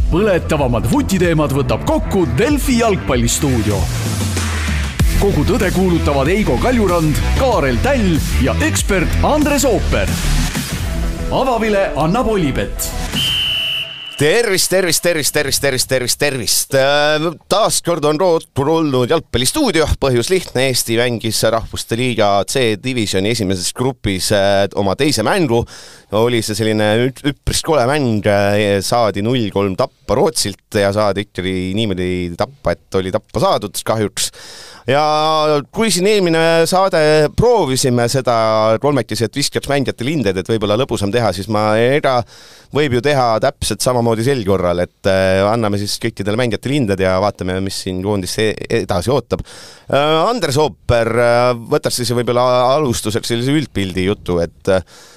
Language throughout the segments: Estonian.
Põletavamad vutiteemad võtab kokku Delfi jalgpallistuudio. Kogu tõde kuulutavad Eigo Kaljurand, Kaarel Täll ja ekspert Andres Ooper. Avavile annab Olipet. Tervist. Taas kord on Rootpur olnud jalgpallistuudio. Põhjus lihtne, Eesti mängis Rahvuste Liiga C-divisjoni esimeses grupis oma teise mängu. Oli see selline üpris kole mäng, saadi 0-3 tappa Rootsilt ja saadi ikkagi niimoodi tappa, et oli tappa saadud kahjuks. Ja kui siin eelmine saade proovisime seda kolmekiset viskjaks mängijate linded, et võib-olla lõbusam teha, siis võib ju teha täpselt samamoodi sel korral, et anname siis kõikidele mängijate linded ja vaatame, mis siin koondis edasi ootab. Andres Ooper, võtaks siis võib-olla alustuseks sellise üldpildi jutu, et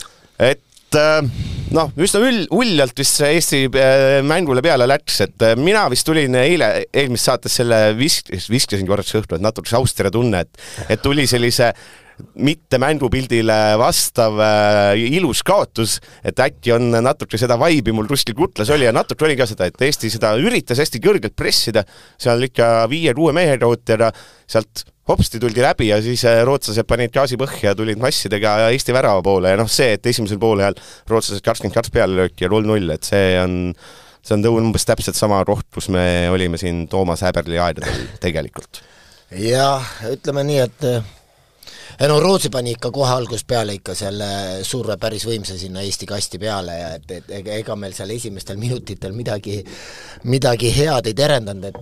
üsna uljalt vist Eesti mängule peale läks, et mina vist tulin eelmist saates selle viskasin korraks õhtu, et natuke Austria tunne, et tuli sellise mitte mängupildile vastav ilus kaotus, et äkki on natuke seda vaibi mul kuskil kutlas oli ja natuke oli ka seda, et Eesti seda üritas hästi kõrgelt pressida, seal ikka 5-6 mehega ja sealt hopsti tuldi läbi ja siis rootslased panid gaasi põhja ja tulid massidega Eesti värava poole ja see, et esimesel poolel rootslased 22 peale lööki ja 0-0, et see on umbes täpselt sama koht, kus me olime siin Toomas Häberli aedadel tegelikult. Ja ütleme nii, et Rootsi pani ikka kohe algust peale ikka selle surve päris võimsa sinna Eesti kasti peale ja et ega meil seal esimestel minutitel midagi head ei terendanud,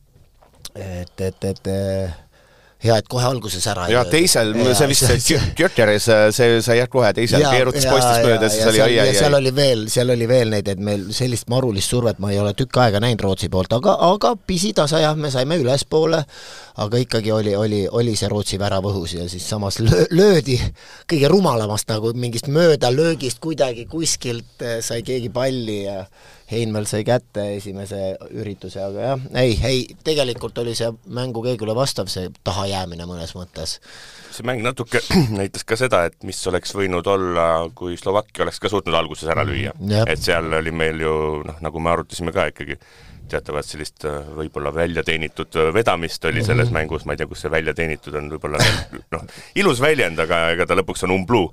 et hea, et kohe alguses ära. Ja teisel, see vist Kjökeres, see sai kohe teisel, keerutas poistis mööda, siis oli seal oli veel neid, et meil sellist marulist survet ma ei ole tükk aega näinud Rootsi poolt, aga pisitasa jah, me saime ülespoole, aga ikkagi oli see Rootsi värav õhus ja siis samas löödi kõige rumalamast nagu mingist mööda löögist kuidagi kuskilt sai keegi palli ja Heinmel sai kätte esimese ürituse, aga jah, ei, tegelikult oli see mängu keegule vastav, see tahajäämine mõnes mõttes. See mäng natuke näitas ka seda, et mis oleks võinud olla, kui Slovakkia oleks ka suutnud alguses ära lüüa. Et seal oli meil ju, nagu me arutasime ka ikkagi, teatavad sellist võib-olla väljateenitud vedamist oli selles mängus, ma ei tea, kus see väljateenitud on, võib-olla ilus väljend, aga ega ta lõpuks on umbluu.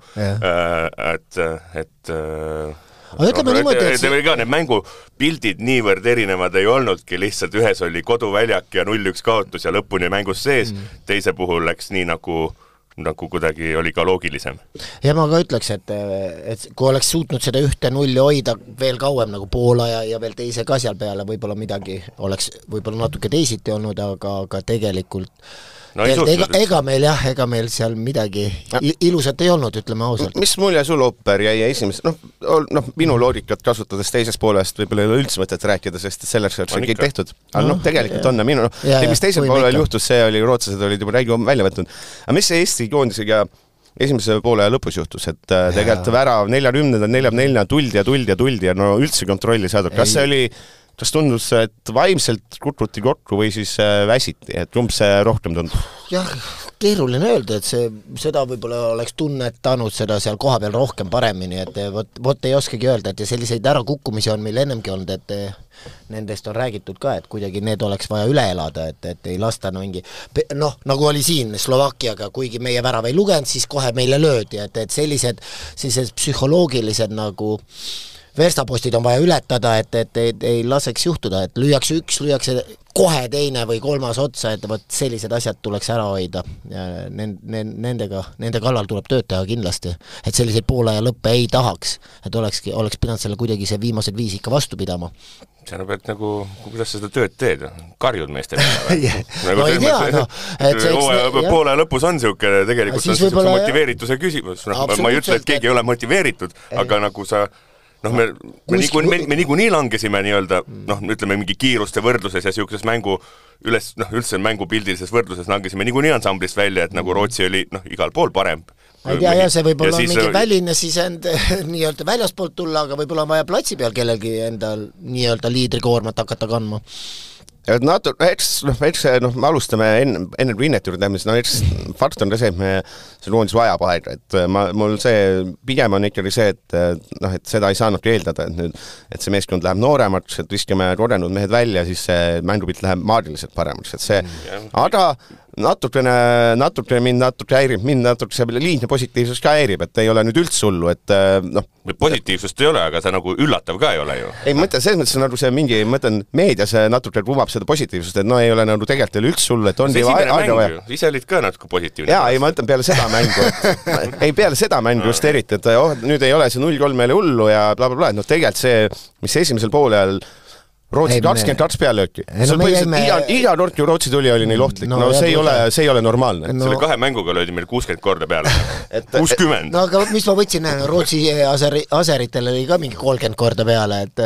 Need mängupildid niivõrd erinevad ei olnudki, lihtsalt ühes oli koduväljak ja 0-1 kaotus ja lõpuni mängus sees, teise puhul läks nii nagu kuidagi oli ka loogilisem. Ja ma ka ütleks, et kui oleks suutnud seda 1-0 hoida veel kauem nagu Poola ja veel teise ka seal peale, võib-olla midagi oleks võib-olla natuke teisiti olnud, aga tegelikult ega meil seal midagi ilusat ei olnud, ütleme ausalt. Mis mulje sul Ooper jäi esimest, minu loogikat kasutades teisest poolest võib-olla ei ole üldse mõtet rääkida, sest selleks on kõik tehtud. Aga tegelikult on, mis teisel poolel juhtus, see oli, rootslased olid juba räigi välja võtnud. Aga mis see Eesti koondisega esimese poole lõpus juhtus, et tegelikult värav 40, tuldi ja üldse kontrolli saadud. Kas tundus, et vaimselt kutruti kokku või siis väsiti, et see rohkem tundus? Jah, keeruline öelda, et seda võib-olla oleks tunnetanud seda seal koha peal rohkem paremini, et vot ei oskagi öelda, et selliseid ärakukkumisi on meil ennemgi olnud, et nendest on räägitud ka, et kuidagi need oleks vaja üle elada, et ei lasta mingi, nagu oli siin Slovakkiaga, kuigi meie värav ei lugenud, siis kohe meile löödi, et sellised psühholoogilised nagu verstapostid on vaja ületada, et ei laseks juhtuda, et lüüakse kohe teine või kolmas otsa, et võt sellised asjad tuleks ära hoida ja nende kallal tuleb tööd teha kindlasti, et selliseid poole ja lõppe ei tahaks, et oleks pidanud selle kuidagi see viimased 5 ikka vastu pidama. See on pealt kuidas seda tööd teed? Karjud meestele? No ei tea, poole lõpus on siuke, tegelikult on see motiveerituse küsimus. Ma ei ütle, et keegi ei ole motiveeritud, aga nagu sa me niikuinii langesime nii-öelda, ütleme mingi kiiruste võrdluses ja siukeses üldse mängupildilises võrdluses langesime niikuinii ansamblist välja, et nagu Rootsi oli igal pool parem. Ma ei tea, ja see võib-olla on mingi väline sisend nii-öelda väljaspoolt tulla, aga võib-olla on vaja platsi peal kellelgi endal nii-öelda liidrikoormat hakata kandma. me alustame enne Rinnet juurde läheme, siis fakt on ka see, et me see koondis vajab aega, et mul see pigem on ikkagi see, et seda ei saanudki eeldada, et see meeskond läheb nooremaks, et viskame kogenud mehed välja, siis see mängupilt läheb maagiliselt paremaks, et see, aga natukene mind häirib, mind natuke see liigne positiivsus ka häirib, et ei ole nüüd üldse hullu, et positiivsust ei ole, aga see nagu üllatav ka ei ole ju. Ei, mõtlen, selles mõttes nagu see mingi, mõtlen, meedias natuke kumab seda positiivsust, et ei ole nagu tegelikult ei ole üldse hullu, et on aega vaja. Ise olid ka natuke positiivne. Jaa, ei, ma ütlen peale seda mängu, peale seda mängu just eriti, et nüüd ei ole see 0-3 meile hullu ja blablabla, et tegelikult see, mis esimesel poolel Rootsi 22 pealööki. Iga nurk ju Rootsi tuli oli neil ohtlik. No see ei ole normaalne. Selle 2 mänguga löödi meil 60 korda peale. 60. No aga mis ma võtsin, Rootsi aseritel oli ka mingi 30 korda peale, et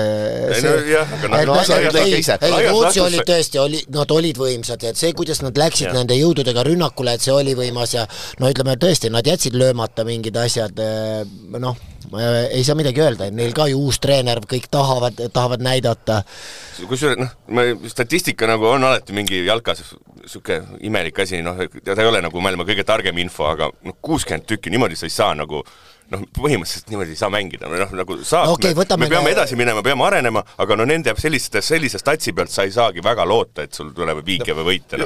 Rootsi oli tõesti, nad olid võimsad, et see, kuidas nad läksid nende jõududega rünnakule, et see oli võimas ja ütleme tõesti, nad jätsid löömata mingid asjad, ei saa midagi öelda, et neil ka ju uus treener, kõik tahavad näidata. Statistika nagu on alati mingi jalkas siuke imelik asi, ta ei ole nagu maailma kõige targem info, aga 60 tükki niimoodi sa ei saa nagu põhimõtteliselt niimoodi ei saa mängida, nagu saab, me peame edasi minema, peame arenema, aga nende sellise statsi pealt sa ei saagi väga loota, et sul tuleb viike või võita.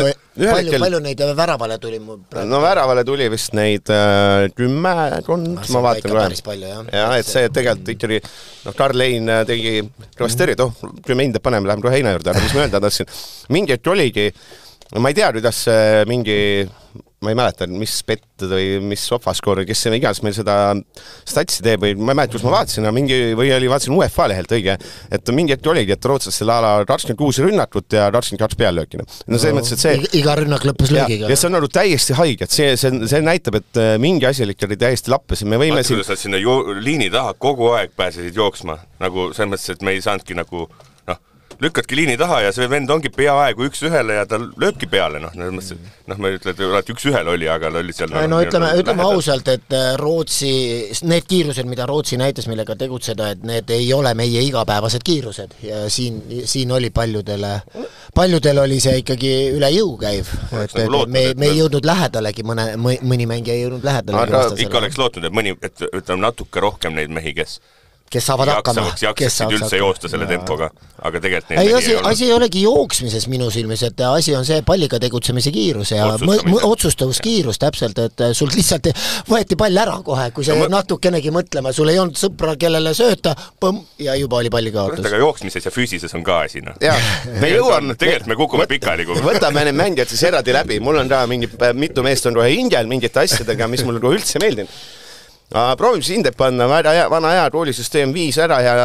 Palju neid väravale tuli? No väravale tuli vist neid 10, ma vaatan päris palju, jah. Ja, et see tegelikult ikkagi, Karl Hein tegi Kravasterid, 10 hinde paneme, läheme kohe heina juurde, aga mis ma öelda tahtsin, mingi hetk oligi, ma ei tea, kuidas mingi ma ei mäleta, mis Pett või mis Sofaskoor, kes see iganes meil seda statsi teeb või ma ei mäleta, kus ma vaatasin, vaatasin UEFA lehelt õige, et mingi hetk oligi, et rootslastel ala 26 rünnakut ja 22 peallöökina. No see mõttes, et see iga rünnak lõppes löögiga. Ja see on nagu täiesti haige, et see näitab, et mingi asi oli täiesti lappes. Me võime siin... Sa sinna liini taha kogu aeg pääsesid jooksma, nagu selles mõttes, et me ei saanudki nagu lükkadki liini taha ja see vend ongi peaaegu 1-1 ja ta lööbki peale, me ütled, 1-1 oli, aga oli seal... ütleme ausalt, et Rootsi, need kiirused, mida Rootsi näitas, millega tegutseda, et need ei ole meie igapäevased kiirused ja siin oli paljudel oli see ikkagi üle jõu käiv, et me ei jõudnud lähedalegi, mõni mängija ei jõudnud lähedalegi. Ikka oleks lootnud, et mõni, ütleme natuke rohkem neid mehi, kes saavad hakkama. Jaksasid üldse joosta selle tempoga, aga tegelikult neid ei ole. Asi ei olegi jooksmises minu silmis, et asi on see palliga tegutsemise kiirus ja otsustavuskiirus täpselt, et sul lihtsalt võeti pall ära kohe, kui sa natukenegi mõtlema, sul ei olnud sõpra, kellele sööta, ja juba oli palli kaotus. Aga jooksmises ja füüsises on ka asi. Tegelikult me kukume pikali. Võtame need mängijad siis eraldi läbi, mul on ka mitu meest on kohe hingel mingite asjadega, mis mul üldse meeldinud. Proovime siis hinded panna, vana hea koolisüsteem 5 ära ja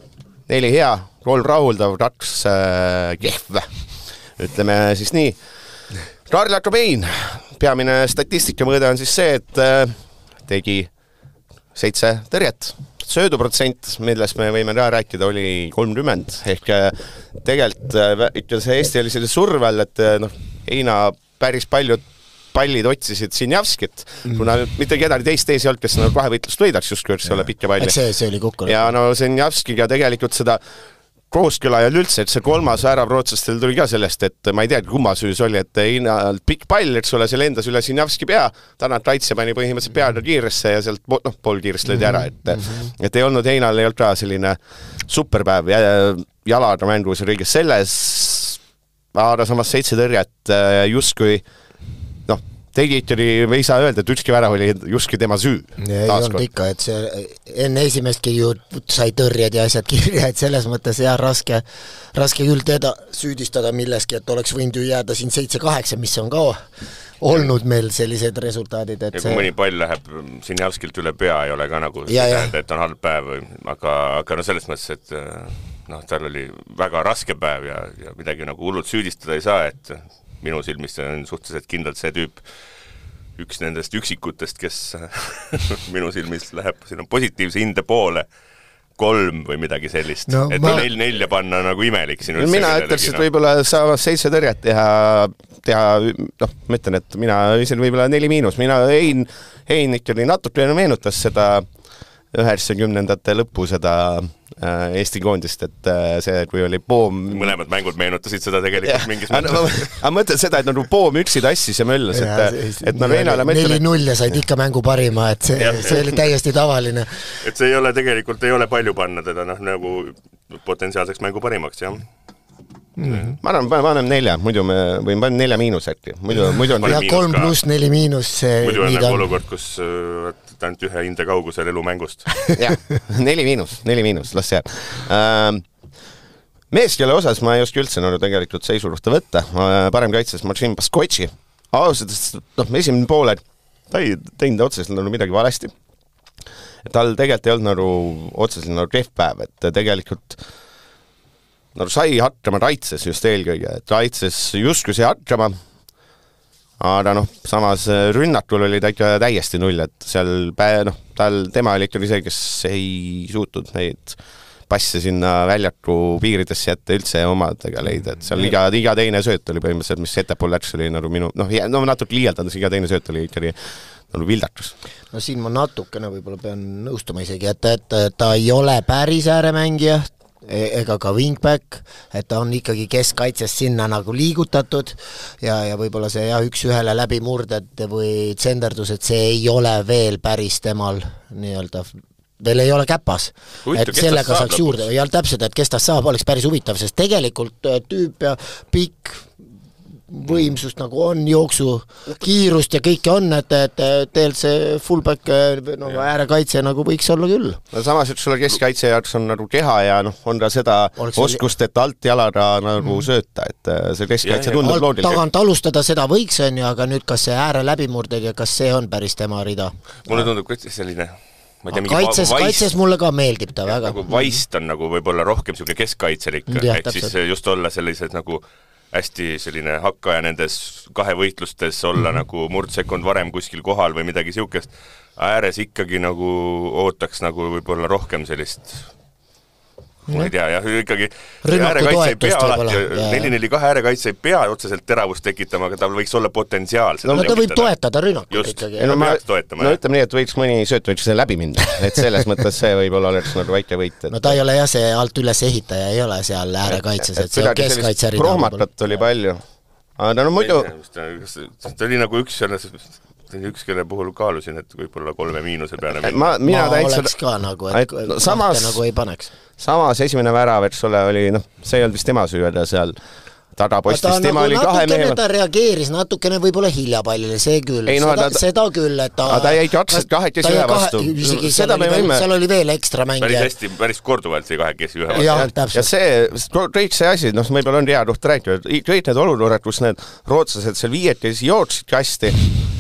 4 hea, 3 rahuldav, 2 kehv. Ütleme siis nii. Karl Jakobein, peamine statistika mõõde on siis see, et tegi 7 tõrjet. Sööduprotsent, millest me võime ka rääkida, oli 30. Ehk tegelikult see Eesti oli selle survel, et Heina päris paljud pallid otsisid Sinjavskit, kuna mitte kedagi teist ei olnud, kes kahevõitlust võidaks justkui, eks ole, pikka palli. See oli kukkunud. Ja Sinjavskiga tegelikult seda kooskõla ja üldse, et see 3. värav rootslastel tuli ka sellest, et ma ei tea, kumma süüs oli, et Heinal pikk pall, eks ole, see lendas üle Sinjavski pea, Tanat Raitse pani põhimõtteliselt peale kiiresse ja sealt pool kiirest lõidi ära, et ei olnud Heinal ei olnud ka selline superpäev jalaga mängus ja kõiges selles, aga samas 7 tõrjet justkui tegiteri ei saa öelda, et ükski värav oli justkui tema süü. Ei olnud ikka, et see enne esimestki ju sai tõrjed ja asjad kirja, et selles mõttes raske küll teda süüdistada milleski, et oleks võinud ju jääda siin 7-8, mis on ka olnud meil sellised resultaadid. Ja kui mõni pall läheb Sinjavskilt üle pea, ei ole ka nagu tähenda, et on halb päev, aga selles mõttes, et tal oli väga raske päev ja midagi nagu hullult süüdistada ei saa, et minu silmis on suhteliselt kindlalt see tüüp üks nendest üksikutest, kes minu silmis läheb sinna positiivse hinde poole 3 või midagi sellist. Et 4 panna nagu imelik siin üldse. Mina ütleks, et võib-olla saavad 7 tõrjet teha, ma ütlen, et mina isen võib-olla 4-, mina Hein ikkagi natuke meenutas seda 90-ndate lõppu seda Eesti koondist, et see, kui oli Poom... Mõlemad mängud meenutasid seda tegelikult mingis mõttes. Aga mõtled seda, et nagu Poom üksi tassis ja möllas, et Narveenale... 4-0 ja said ikka mängu parima, et see oli täiesti tavaline. Et see ei ole tegelikult, ei ole palju panna teda nagu potentsiaalseks mängu parimaks, jah. Ma annan 4, muidu me võime panna 4 miinus äkki. Muidu on ja 3 pluss 4 miinus. Muidu on nagu olukord, kus ainult ühe hinde kaugusel elu mängust. Jah, 4 miinus, las jääb. Meeskele osas ma ei oska üldse tegelikult seisuruhta võtta. Parem kaitses Marcin Baskotši. Ausalt, esimene poole ta ei teinud otseselt midagi valesti. Tal tegelikult ei olnud otseselt kehv päev, et tegelikult sai hakkama raitses just eelkõige, et raitses justkui see hakkama, aga samas rünnakul oli ta ikka täiesti null, et seal tema oli ikkagi see, kes ei suutnud neid passe sinna väljaku piiridesse jätta üldse omadega leida, et seal iga teine sööt oli põhimõtteliselt, mis ettepool läks, oli minu, natuke liialdades, iga teine sööt oli ikkagi vildatus. No siin ma natukene võib-olla pean nõustuma isegi, et ta ei ole päris ääremängija, ega ka wingback, et ta on ikkagi keskkaitses sinna nagu liigutatud ja võib-olla see üks-ühele läbimurded või tsenderdused, see ei ole veel päris temal nii-öelda, veel ei ole käpas, et sellega saaks juurde ja täpselt, et kes ta saab, oleks päris huvitav, sest tegelikult tüüp ja pikk võimsust nagu on, jooksu, kiirust ja kõike on, et teelt see fullback äärekaitse nagu võiks olla küll. No samas, et sulle keskkaitse jaoks on nagu keha ja on ka seda oskust, et alt jalaga nagu sööta, et see keskkaitse tundub loodiline. Tagant alustada seda võiks, aga nüüd kas see ääre läbimurded ja kas see on päris tema rida? Mulle tundub selline... Kaitses mulle ka meeldib ta väga. Nagu vaist on nagu võib-olla rohkem selline keskkaitselik, et siis just olla sellised nagu hästi selline hakkaja nendes kahevõitlustes olla nagu murdsekund varem kuskil kohal või midagi siukest. Ääres ikkagi nagu ootaks nagu võib-olla rohkem sellist, ma ei tea, jah, ikkagi äärekaitse ei pea alati, 4-4-2 äärekaitse ei pea otseselt teravust tekitama, aga tal võiks olla potentsiaal. No ta võib toetada rünnakut ikkagi. No ütleme nii, et võiks mõni sööt võiks läbi minna, et selles mõttes see võib-olla oleks nagu väike võit. No ta ei ole jah, see alt üles ehitaja ei ole seal äärekaitses, et see on keskkaitse rida. Prohmakat oli palju. Aga no muidu... Ta oli nagu üks kelle puhul kaalusin, et võib-olla 3 miinuse peale. Ma oleks ka nagu, et nagu ei paneks. Samas esimene värav, et sulle oli, see ei olnud vist tema süüda seal tagapostis, tema oli 2 mehel. Ta reageeris natukene võib-olla hiljapallile, see küll, seda küll, et ta jäi kahekesi ühe vastu. Seal oli veel ekstra mängija. Päris korduvalt see kahekesi ühe vastu. Ja kõik see asi, võib-olla on hea koht rääkida, kõik need olukorrad, kus need rootslased seal viiekesi jooksid kasti,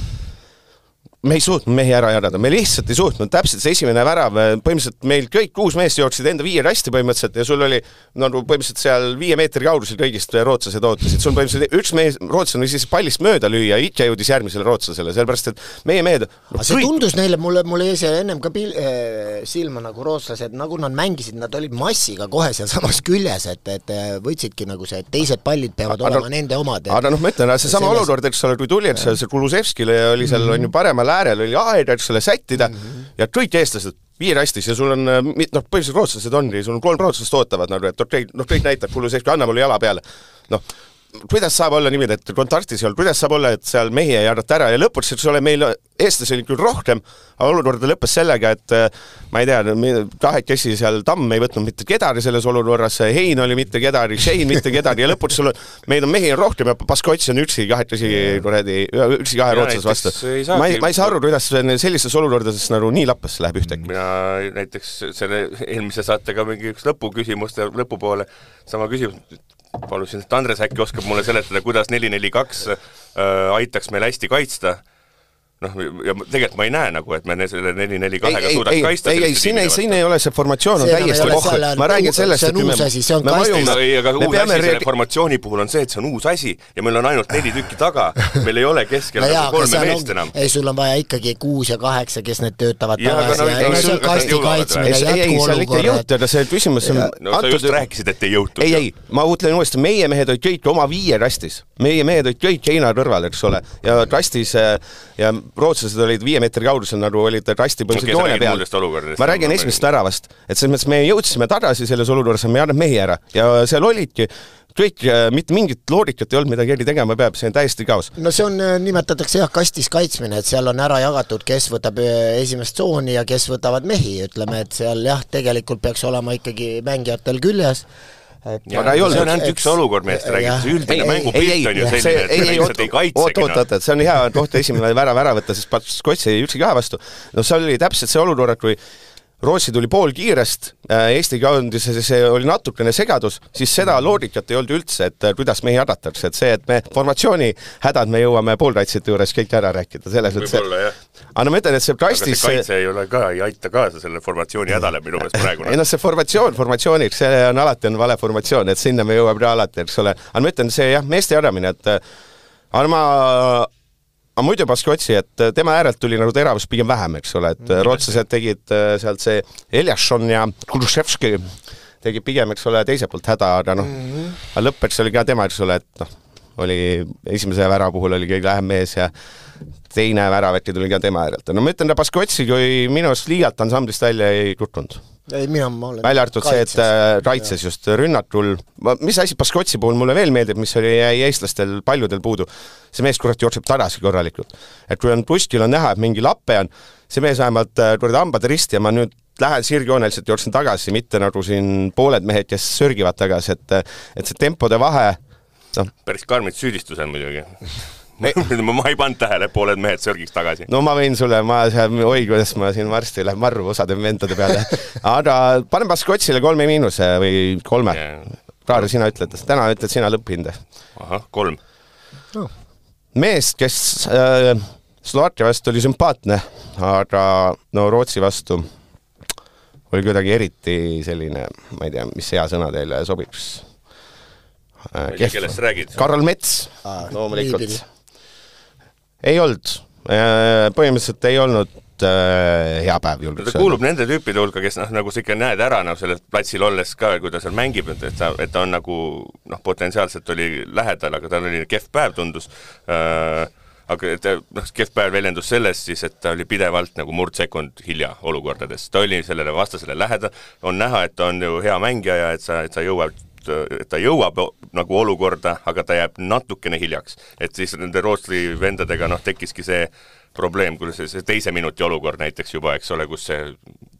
me ei suutnud mehi ära jagada, me lihtsalt ei suutnud, täpselt see esimene värav, põhimõtteliselt meil kõik 6 meest jooksid enda 5 rasti põhimõtteliselt ja sul oli põhimõtteliselt seal 5 meetri kaugusel kõigist rootslased ootasid, sul põhimõtteliselt üks mees, rootslane siis pallist mööda lüüa ja ikka jõudis järgmisele rootslasele, sellepärast et meie mehed... see tundus neile, mulle jäi ennem ka silma nagu rootslased, nagu nad mängisid, nad olid massiga kohe seal samas küljes, et võtsidki nagu see, et teised pallid peavad olema nende omad. Aga ma ütlen, see sama olukord, kui tuli, et see Kulusevskile oli seal on ju paremal äärel oli aeg, et selle sättida ja kõik eestlased 5 rastis ja sul on, põhimõtteliselt rootslased ongi, sul on 3 rootslast ootavad, et kõik näitab, Kulusevski, anna mulle jala peale. Kuidas saab olla niimoodi, et kontaktis ei olnud, kuidas saab olla, et seal mehi ei jagata ära ja lõpuks, et see ole meil eestlasi oli küll rohkem, aga olukorda lõppes sellega, et ma ei tea, kahekesi seal Tamm ei võtnud mitte kedagi selles olukorras, Hein oli mitte kedagi, Shane mitte kedagi ja lõpuks meid on mehi rohkem ja Baskotš on üksi kahe rootsas vastu. Ma ei saa aru, kuidas sellistes olukordades nagu nii lappas läheb ühtegi. Mina näiteks selle eelmise saatega mingi üks lõpuküsimuste lõpupoole sama küsimus palusin, et Andres äkki oskab mulle seletada, kuidas 4-4-2 aitaks meil hästi kaitsta. Ja tegelikult ma ei näe nagu, et me selle 4-4-2-ga suudaks kaitsta. Ei, siin ei ole see formatsioon on täiesti koht. Ma räägin sellest, et me vajume. Aga uus asi selle formatsiooni puhul on see, et see on uus asi ja meil on ainult 4 tükki taga. Meil ei ole keskel 3 meest enam. Ei, sul on vaja ikkagi 6 ja 8, kes need töötavad tagasi. See on kasti kaitsmine jätku olukorra. Aga see küsimus on... No sa just rääkisid, et ei jõutud. Ei, ma ütlen uuesti, meie mehed olid kõik oma 5 rastis. Meie mehed olid kõik Heina kõrval, eks ole. Ja rastis ja rootslased olid 5 meetri kaugusel, nagu olid rasti põhimõtteliselt joone peal. Ma räägin esimest väravast, et selles mõttes me jõudsime tagasi selles olukorras, me annab mehi ära ja seal olidki kõik, mitte mingit loogikat ei olnud, mida keegi tegema peab, see on täiesti kaos. No see on, nimetatakse kastis kaitsmine, et seal on ära jagatud, kes võtab esimest tsooni ja kes võtavad mehi, ütleme, et seal tegelikult peaks olema ikkagi mängijatel küljes. Ja, see on ainult üks olukord, millest räägid, üldine mängupilt on ju selline, et lihtsalt ei kaitsegi. Oot, see on hea koht esimene ära võtta, sest Skotsi ei ükski kahe vastu. No see oli täpselt see olukord, kui Rootsi tuli pool kiirest, Eesti kaundis see oli natukene segadus, siis seda loogikat ei olnud üldse, et kuidas mehi adatakse, et see, et me formatsiooni hädad me jõuame poolkaitsjate juures kõik ära rääkida, selles võib-olla, jah. Aga no ma ütlen, et see kastis... Aga see kaitse ei ole ka, ei aita kaasa selle formatsiooni hädale minu meelest praegu. Ei no see formatsiooniks, see on alati vale formatsioon, et sinna me jõuab alati, eks ole. Aga ma ütlen, see meeste jadamine, et aga muidu Baskotsi, et tema äärelt tuli nagu teravus pigem vähem, eks ole, et rootslased tegid sealt see Eliasson ja Kuduševski tegid pigem, eks ole, teise poolt häda, aga aga lõppeks oli ka tema, eks ole, et oli esimese vära puhul oli kõige lähem mees ja teine väraväki tuli ka tema äärelt. No ma ütlen, Baskotsi, kui minust liialt ansamblist välja ei kuttunud. Ei, ma olen välja arvatud see, et kaitses just rünnakul. Mis asi Baskotsi puhul mulle veel meeldib, mis oli eestlastel paljudel puudu, see mees kurat jookseb tagasi korralikult. Et kui on puskil on näha, et mingi lappe on, see mees vähemalt hambade risti ja ma nüüd lähen sirgjooneliselt jooksen tagasi, mitte nagu siin pooled mehed, kes sörgivad tagasi, et see tempode vahe... No. Päris karmid süüdistused muidugi. Ma ei pannud tähele, pooled mehed sörgiks tagasi. No ma võin sulle, kuidas ma siin varsti läheb marru osade vendade peale. Aga panen Baskotsile 3- või 3. Praegu sina ütled, täna ütled sina lõpphinde. Aha, 3. Mees, kes Slovakkia vastu oli sümpaatne, aga no Rootsi vastu oli kuidagi eriti selline, ma ei tea, mis hea sõna teile sobiks. Kellest räägid? Karl Mets, loomulikult. Ei olnud. Põhimõtteliselt ei olnud hea päev julgeks. Ta kuulub nende tüüpide hulka, kes nagu sa ikka näed ära sellel platsil olles ka, kui ta seal mängib, et ta on nagu potentsiaalselt oli lähedal, aga tal oli kehv päev tundus. Aga kehv päev väljendus selles siis, et ta oli pidevalt nagu murdsekund hilja olukordades. Ta oli sellele vastasele lähedal. On näha, et ta on ju hea mängija ja et ta jõuab nagu olukorda, aga ta jääb natukene hiljaks. Et siis nende Rootsi vendadega tekkiski see probleem, kui see teise minuti olukord näiteks juba, eks ole, kus see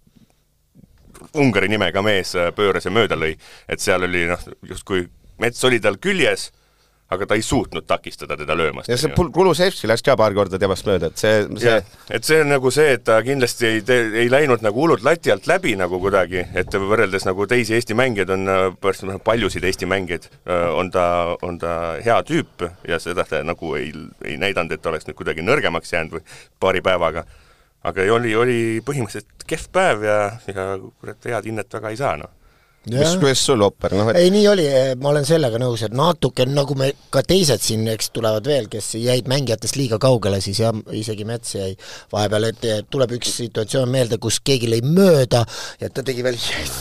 Ungari nimega mees pööras ja mööda lõi. Et seal oli justkui Mets oli tal küljes, aga ta ei suutnud takistada teda löömast. Ja see Kulusevski läks ka paar korda temast mööda, et see on nagu see, et ta kindlasti ei läinud nagu hullult lati alt läbi nagu kuidagi, et võrreldes nagu teisi Eesti mängijaid on paljusid Eesti mängijaid, on ta hea tüüp ja seda ta nagu ei näidanud, et ta oleks nüüd kuidagi nõrgemaks jäänud või paari päevaga, aga oli põhimõtteliselt kehv päev ja head hinnet väga ei saa, Mis sul opper? Ei, nii oli, ma olen sellega nõus, et natuke nagu me ka teised siin, eks tulevad veel, kes jäid mängijatest liiga kaugele, siis ja isegi Mets jäi vahepeal, et tuleb üks situatsioon meelde, kus keegi lõi mööda ja ta tegi veel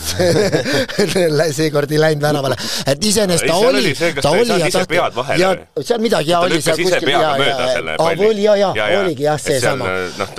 seekord ei läinud vänavale. Et iseenest ta oli ja seal midagi ja oli seal kuskil oligi jah see sama.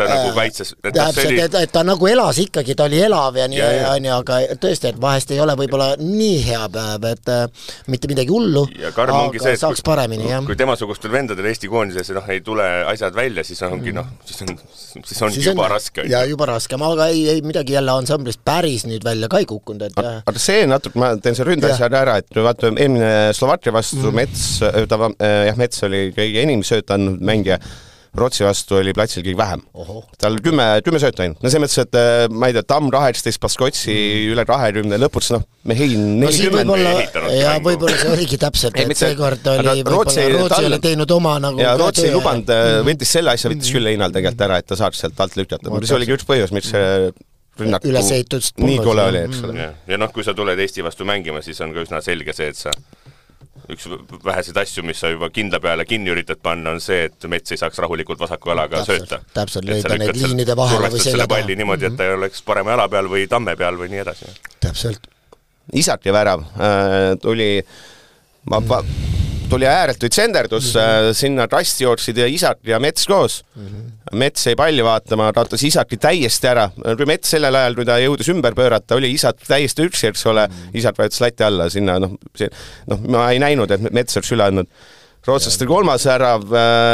Et ta nagu elas ikkagi, ta oli elav ja nii, aga tõesti, et vahest ei ole võib-olla nii hea päev, et mitte midagi hullu, aga saaks paremini. Kui temasugustel vendadel Eesti koondises ei tule asjad välja, siis ongi siis on juba raske. Ja juba raske, aga ei midagi jälle ansamblist päris nüüd välja ka ei kukkunud. Aga see natuke, ma teen see ründasjad ära, et vaata eelmine Slovakkia vastu Mets oli kõige enim söötanud mängija, Rootsi vastu oli platsil kõige vähem. Tal 10 sööta ainult. No see mõttes, et ma ei tea, Tamm 18, Baskotsi üle 20, lõpuks Mehin 40. Ja võib-olla see oligi täpselt, et seekord oli Rootsi oli teinud oma nagu... Ja Rootsi ei lubanud, võttis selle asja, võttis küll Einal tegelikult ära, et ta saaks sealt alt lükata. See oligi üks põhjus, miks see rünnak nii kole oli, eks ole. Ja kui sa tuled Eesti vastu mängima, siis on ka üsna selge see, et sa üks väheseid asju, mis sa juba kindla peale kinni üritad panna, on see, et Mets ei saaks rahulikult vasaku jalaga sööta. Täpselt, leida neid liinide vahele või selle palli niimoodi, et ta ei oleks parema jala peal või tamme peal või nii edasi. Täpselt. Isaki värav tuli tuli ääretuid senderdus, sinna Trust jooksid ja Isart ja Mets koos. Mets ei palju vaatama, ratas Isartki täiesti ära. Mets sellel ajal, kui ta jõudis ümber pöörata, oli Isart täiesti üksi, eks ole. Isart vajutas lati alla sinna, ma ei näinud, et Mets oleks üle andnud. Rootslaste kolmas ärav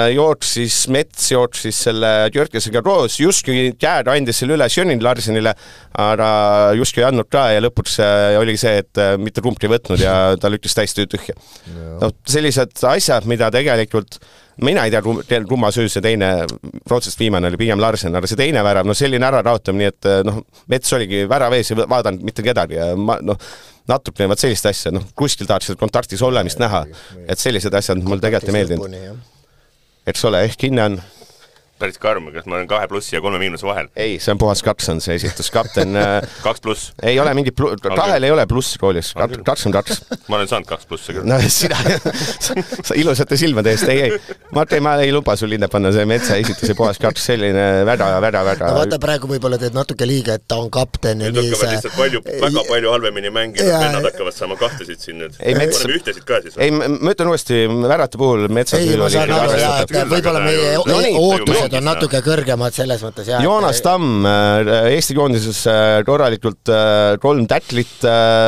Mets jooksis selle Jörgesega koos, Juski Jääd andis selle üle Sjönnin Larsenile, aga Juski ei andnud ka ja lõpuks oli see, et mitte kumbki võtnud ja ta lükkis täiesti tühja. Sellised asjad, mida tegelikult mina ei tea, kumma süü see teine, Rootsast viimane oli pigem Larsen, aga see teine värav, selline ära raotam, nii et Mets oligi väravees ja vaadanud mitte kedagi ja natuke vaat sellist asja, kuskil tahaks seda kontaktis olemist näha, et sellised asjad mul tegelikult ei meeldinud. Eks ole, ehk hinne on päris karm, kas ma olen 2+ ja 3- vahel? Ei, see on puhas 2 on see esitus. Kapten 2+. Ei ole mingi kahel ei ole pluss koolis. 2 on 2. Ma olen saanud 2+ küll. No sina, sa ilusate silmade eest. Ei. Ma ei luba sul linna panna see Metsa esituse puhas 2 selline väga. No vaata praegu võib-olla teed natuke liiga, et ta on kapten ja nii see. Lihtsalt väga palju halvemini mängida, vennad hakkavad saama kahtesid siin nüüd. Paneme ühtesid ka siis. Ei, ma ütlen uuesti, värata puhul Metsas võib-olla meie ootused on natuke kõrgemad selles mõttes. Joonas Tamm, Eesti koondises korralikult 3 täklit,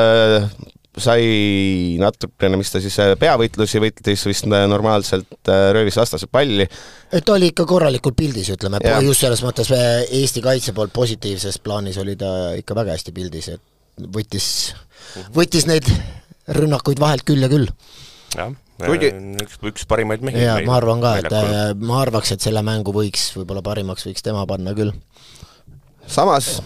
sai natukene, mis ta siis peavõitlusi võitlis vist normaalselt, röövis vastase palli. Et oli ikka korralikult pildis, ütleme, just selles mõttes Eesti kaitse poolt positiivses plaanis oli ta ikka väga hästi pildis, et võttis neid rünnakuid vahelt küll ja küll. Jah. Üks parimaid mehi. Ja ma arvan ka, et ma arvaks, et selle mängu võib-olla parimaks võiks tema panna küll. Samas,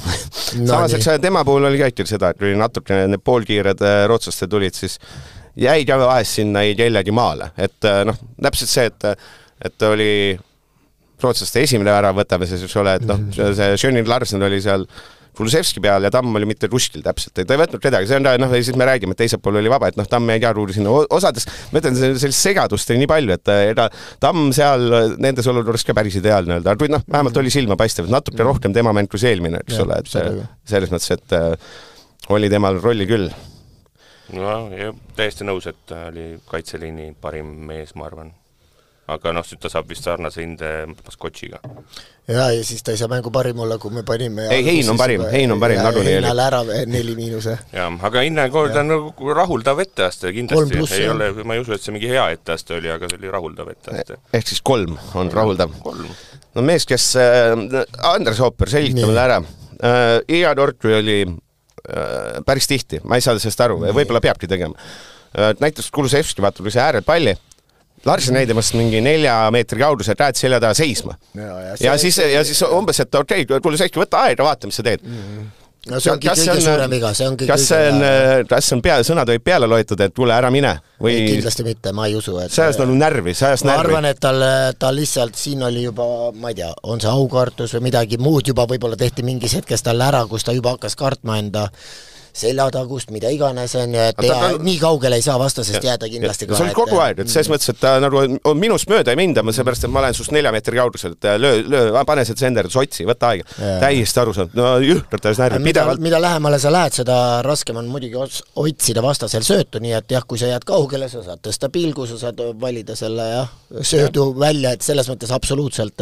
eks tema puhul oli käitud seda, et kui natuke need poolkiired rootslaste tulid, siis jäid ja vahest sinna ei jällegi maale. Et täpselt see, et oli rootslaste esimene ära võtame siis, ole, et see Sjönnin Larsen oli seal Kulusevski peal ja Tamm oli mitte kuskil täpselt, ta ei võtnud kedagi, see on siis me räägime, et teiselt pool oli vaba, et Tamm jäi ruuri sinna osades, ma ütlen, sellist segadust oli nii palju, et Tamm seal nendes olukorras ka päris ideaalne öelda, aga vähemalt oli silma paistev, natuke rohkem tema mäng kui see eelmine, eks ole, et selles mõttes, et oli temal rolli küll. No, täiesti nõus, et oli kaitseliini parim mees, ma arvan. Aga ta saab vist sarnase hinde Paskotšiga. Ja siis ta ei saa mängu parim olla, kui me panime... Ei, Hein on parim, Heinal ära 4-. Ja, aga Hinne kord on rahuldav etteaste kindlasti. Ma ei usu, et see mingi hea etteaste oli, aga see oli rahuldav etteaste. Ehk siis 3 on rahuldav. No mees, kes Andres Ooper selgitamine ära. Iga Torku oli päris tihti, ma ei saa sellest aru, võib-olla peabki tegema. Näiteks Kulusevski vaatab, kui see äärel palli, Larsen näid emast mingi 4 meetri kaudus, et rääd selja taha seisma. Ja siis umbes, et okei, Kulusevski, võtta aega, vaata, mis sa teed. No see ongi kõige suurem viga, kas on sõnad võib peale loetud, et tule ära mine? Ei, kindlasti mitte, ma ei usu. See ajas nagu närvi, Ma arvan, et tal lihtsalt siin oli juba, ma ei tea, on see aukartus või midagi muud juba võib-olla tehti mingis hetkes talle ära, kus ta juba hakkas kartma enda seljatagust, mida iganes on ja nii kaugele ei saa vastasest jääda kindlasti ka. See on kogu aeg, et selles mõttes, et ta on minust mööda ei minda, seepärast, et ma olen sust 4 meetri kaudusel, et pane see senderdus otsi, võtta aega. Täiesti aru saanud, no jõhkralt närvi, pidevalt. Mida lähemale sa lähed, seda raskem on muidugi otsida vastasel söötu, nii et jah, kui sa jääd kaugele, sa saad tõsta pilgu, sa saad valida selle söödu välja, et selles mõttes absoluutselt,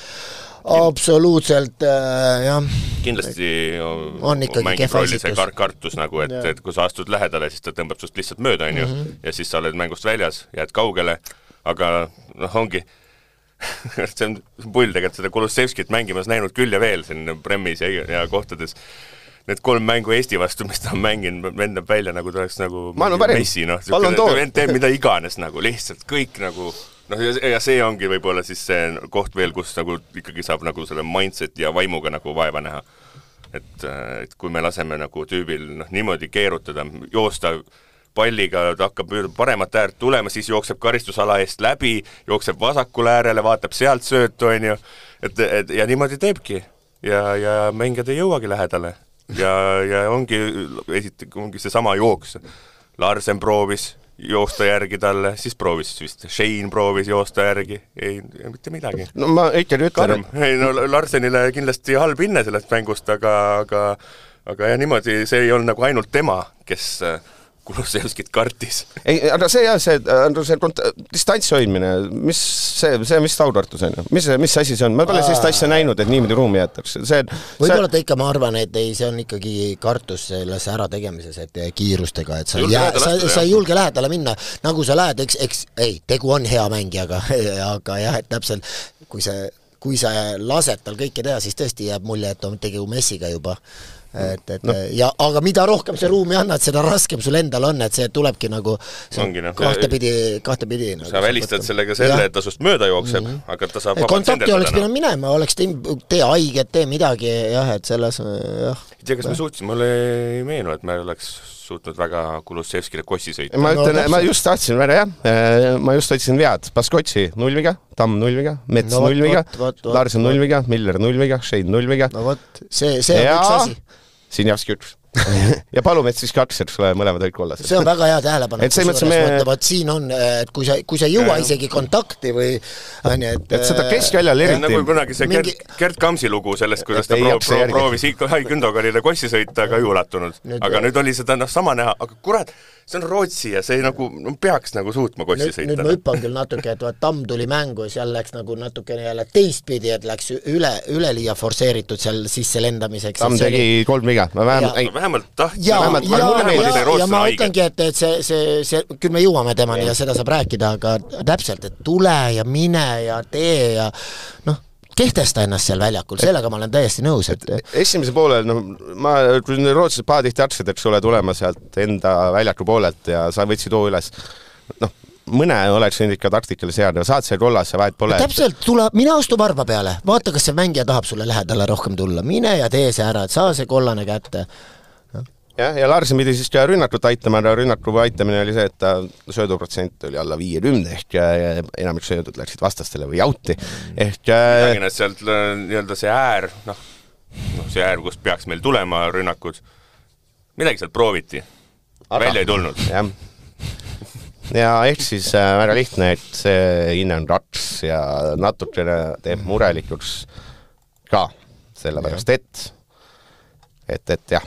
jah. Kindlasti on ikkagi kehva esitus. See kartus nagu, et kui sa astud lähedale, siis ta tõmbab sust lihtsalt mööda, ja siis sa oled mängust väljas, jääd kaugele, aga ongi see on pull tegelikult seda Kulusevskit mängimas näinud küll ja veel siin Premis ja kohtades. Need 3 mängu Eesti vastu, mis ta on mänginud, vendab välja nagu ta oleks nagu Messi, teeb mida iganes nagu, lihtsalt kõik nagu ja see ongi võib-olla siis see koht veel, kus nagu ikkagi saab nagu selle mindset ja vaimuga nagu vaeva näha. Et kui me laseme nagu tüübil niimoodi keerutada, joosta palliga, ta hakkab paremat äärt tulema, siis jookseb karistusala eest läbi, jookseb vasakule äärele, vaatab sealt söötu, ja niimoodi teebki. Ja mängijad ei jõuagi lähedale. Ja ongi see sama jooks. Larsen proovis joosta järgi talle, siis proovis vist. Shane proovis joosta järgi. Ei mitte midagi. No ma ikkagi ütlen. Larsenile kindlasti halb hinne sellest mängust, aga ja niimoodi see ei olnud nagu ainult tema, kes Kulusevskit kartis. Ei, aga see distants hoidmine, mis taudvartus on? Mis asi see on? Ma pole sellist asja näinud, et niimoodi ruumi jätakse. Võib-olla ta ikka, ma arvan, et see on ikkagi kartus selles ära tegemises, et kiirustega, et sa ei julge lähedale minna, nagu sa lähed, tegu on hea mängijaga, aga jah, et täpselt, kui sa lased tal kõike teha, siis tõesti jääb mulje, et on tegu Messiga juba. Aga mida rohkem see ruumi annad, seda raskem sul endal on, et see tulebki nagu kahtepidi sa välistad sellega selle, et ta sust mööda jookseb, aga ta saab kontakti oleks pidanud minema, oleks tee haiget, tee midagi, jah, et selles ei tea, kas me suutsime, mulle ei meenu, et me oleks suutnud väga Kulusevskile kossi sõita. Ma just tahtsin väga, jah, ma just otsin vead, Baskotsi 0 viga, Tamm 0 viga, Mets 0 viga, Larsen 0 viga, Miller 0 viga, Schein 0 viga. No võt, see on üks asi. Sinjavski üks. Ja Palumets siis 2, et sulle mõlemad kõik olles. See on väga hea tähelepanu. Siin on, et kui sa ei jõua isegi kontakti või et seda keskväljal eriti. Nagu kunagi see Gert Kamsi lugu sellest, kuidas ta proovis Gündoganile kossi sõita, aga ei ulatunud. Aga nüüd oli seda sama näha, aga kurat, see on Rootsi ja see nagu peaks nagu suutma kossi sõita. Nüüd ma hüppan küll natuke, et Tamm tuli mängu ja seal läks nagu natukene jälle teistpidi, et läks üleliia forseeritud seal sisse lendamiseks. Tamm tegi 3 viga. Vähemalt ja ma ütlengi, et see küll me jõuame temani ja seda saab rääkida, aga täpselt, et tule ja mine ja tee ja kehtesta ennast seal väljakul, sellega ma olen täiesti nõus, et esimese poole, rootslased paadihti artsid, et sulle tulema sealt enda väljaku poolelt ja sa võtsid hoo üles. Mõne oleks nüüd ikka taktikale seada, saad see kollas ja vahet pole. Täpselt, mine astu varba peale, vaata, kas see mängija tahab sulle lähedale rohkem tulla, mine ja tee see ära, et saa see kollane kätte. Ja Larsen pidi siis ka rünnakut aitama, aga rünnaku aitamine oli see, et sööduprotsent oli alla 50 ehk enamik söödud läksid vastastele või jauti. Sealt nii-öelda see äär, see äär, kust peaks meil tulema rünnakud, midagi sealt prooviti, välja ei tulnud. Ja ehk siis väga lihtne, et see hinne on rats ja natukene teeb murelikuks ka, sellepärast et jah.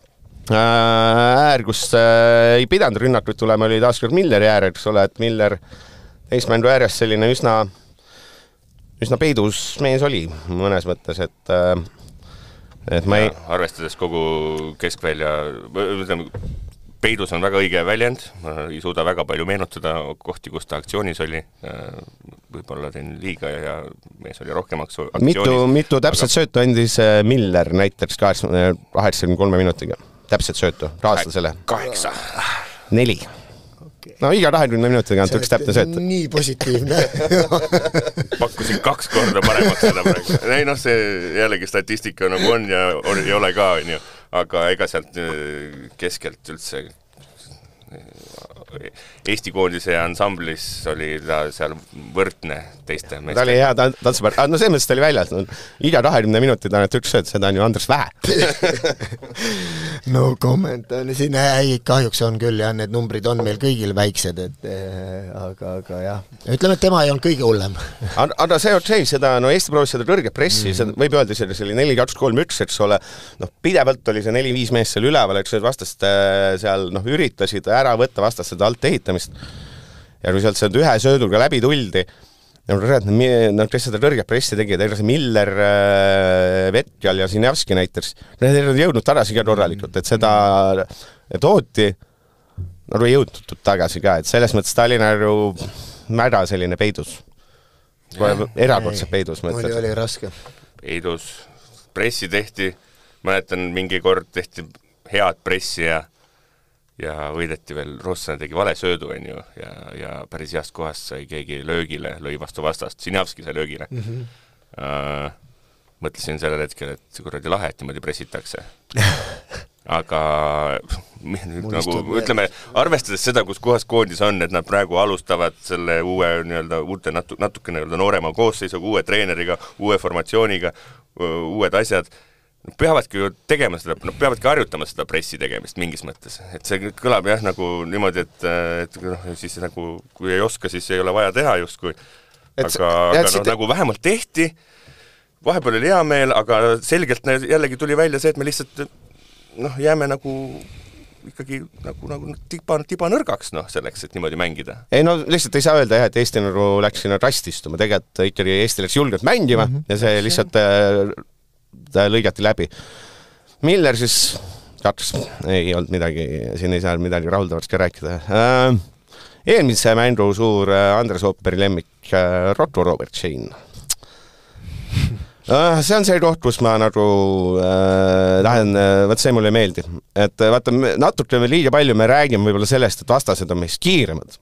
Äär, kus ei pidanud rünnakuid tulema, oli taaskord Milleri äär, eks ole, et Miller teismändu ääres selline üsna peidus mees oli mõnes mõttes, et ma ei... Arvestades kogu keskvälja, peidus on väga õige väljend, ma ei suuda väga palju meenutada kohti, kus ta aktsioonis oli, võib-olla teen liiga ja mees oli rohkem aktsioonis. Mitu täpselt söötu andis Miller näiteks 83 minutiga? Täpselt söötu, raaslasele. 8. 4. Iga 20 minutiga on üks täpne söötu. Nii positiivne. Pakkusin 2 korda paremaks seda praegu. Ei, see jällegi statistika nagu on ja ei ole ka, aga ega sealt keskelt üldse Eesti koondise ja ansamblis oli ta seal võrdne teiste meeste. Ta oli hea tantsupär. See mõttes ta oli väljas. Iga 20 minutit on üks sööt, seda on ju Andres vähe. No comment. Siin kahjuks on küll, ja need numbrid on meil kõigil väiksed, aga jah. Ütleme, et tema ei olnud kõige hullem. Aga see on seda, Eesti proovis seda kõrge pressi, võib öelda, see oli 4-2-3-1, eks ole. Pidevalt oli see 4-5 mees seal üleval, eks vastast seal üritasid ära võtta vastast seda alt ehitamist. Ja kui sealt see ühe sööduga läbi tuldi, kes seda kõrget pressi tegi, ega see Miller, Vetjal ja Sinjavski näiteks, need ei jõudnud tagasi ka korralikult, et seda tooti ei jõudnud tagasi ka, et selles mõttes ta oli nagu väga selline peidus. Erakordselt peidus. Oli raske. Peidus, pressi tehti, mäletan mingi kord tehti head pressi ja võideti veel, Rootslane tegi vale söödu, ja päris heast kohast sai keegi löögile, lõi vastu vastast, Sinjavski sai löögile. Mõtlesin sellel hetkel, et see kuradi lahe, et niimoodi pressitakse. Aga nagu, ütleme, arvestades seda, kus kohas koondis on, et nad praegu alustavad selle uute natuke noorema koosseisuga, uue treeneriga, uue formatsiooniga, uued asjad, peavadki ju tegema seda, peavadki harjutama seda pressi tegemist mingis mõttes. Et see kõlab jah nagu niimoodi, et siis nagu, kui ei oska, siis ei ole vaja teha justkui. Aga nagu vähemalt tehti, vahepeal oli hea meel, aga selgelt jällegi tuli välja see, et me lihtsalt jääme nagu ikkagi nagu tiba nõrgaks, selleks, et niimoodi mängida. Ei lihtsalt ei saa öelda jah, et Eesti nagu läks sinna rastistuma, tegelikult ikkagi Eesti läks julgelt mängima ja see lihtsalt lõigati läbi. Miller siis kaks, ei olnud midagi, siin ei saa midagi rahuldavaks ka rääkida. Eelmise mängu suur Andres Ooperi lemmik Rotto Robert Shane. See on see koht, kus ma nagu lähen, see mulle ei meeldi. Et vaata, natuke liiga palju me räägime võib-olla sellest, et vastased on meist kiiremad.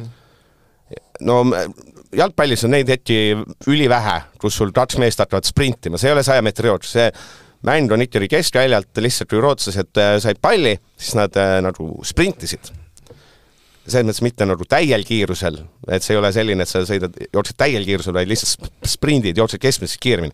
No jalgpallis on neid hetki ülivähe, kus sul kaks meest hakkavad sprintima, see ei ole 100 meetri jooks, see mäng on ikkagi keskväljalt, lihtsalt kui rootslased said palli, siis nad nagu sprintisid. Selles mõttes mitte nagu täiel kiirusel, et see ei ole selline, et sa sõidad jooksed täiel kiirusel, vaid lihtsalt sprindid, jooksed keskmiselt kiiremini.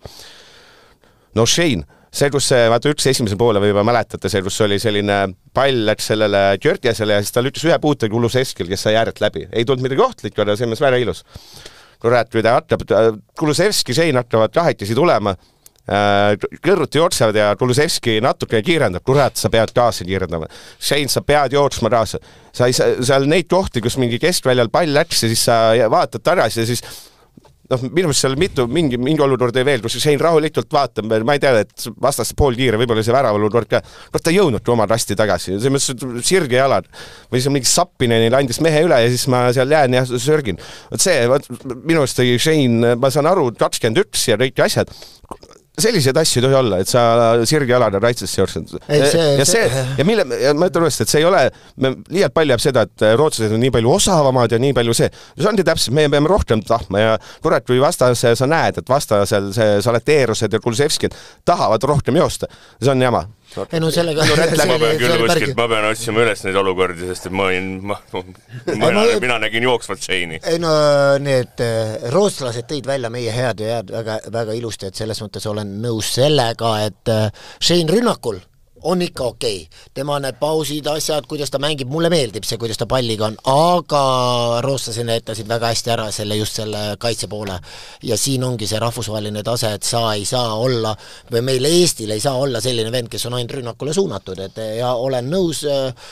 No Shane, see, kus vaata üks esimese poole või juba mäletate, see, kus oli selline pall läks sellele Gjörtjasele ja siis ta lükkas ühe puute Kulusevskil, kes sai ääret läbi. Ei tulnud midagi ohtlik, aga see on väga ilus. Kurat, kui ta hakkab, Kulusevski, Shane hakkavad kahekesi tulema, kõrruti jooksevad ja Kulusevski natuke kiirendab, kurat, sa pead kaasa kiirendama. Shane, sa pead jooksma kaasa. Sa ei seal neid kohti, kus mingi keskväljal pall läks ja siis sa vaatad tagasi ja siis minu seal mingi olukord ei veel, kus Shane rahulikult vaatab, ma ei tea, et vastaste pool kiire, võib-olla see väravalukord ka, ta ei jõudnud oma rasti tagasi, see mõttes sirge jalad või see mingi Sappineni landis mehe üle ja siis ma seal jään ja sörgin. Minu arust Shane, ma saan aru, 21 ja kõik asjad, selliseid asju ei tohi olla, et sa sirge jalada raitsesse jooksed. Ja ma ütlen uuesti, et see ei ole, liialt palju jääb seda, et rootslased on nii palju osavamad ja nii palju see. See on täpselt, me peame rohkem tahtma ja kurat, kui vastas sa näed, et vastasel sa oled Teerused ja Kulusevskid tahavad rohkem joosta. See on jama. Ei, no sellega ma pean otsima üles neid olukordi, sest et mina nägin jooksvat Shane'i. Ei no need rootslased tõid välja meie head ja väga ilusti, et selles mõttes olen nõus sellega, et Shane rünnakul on ikka okei. Tema need pausid, asjad, kuidas ta mängib, mulle meeldib see, kuidas ta palliga on, aga rootslased näitasid väga hästi ära just selle kaitse poole. Ja siin ongi see rahvusvaheline tase, et sa ei saa olla, või meil Eestil ei saa olla selline vend, kes on ainult rünnakule suunatud, et ja olen nõus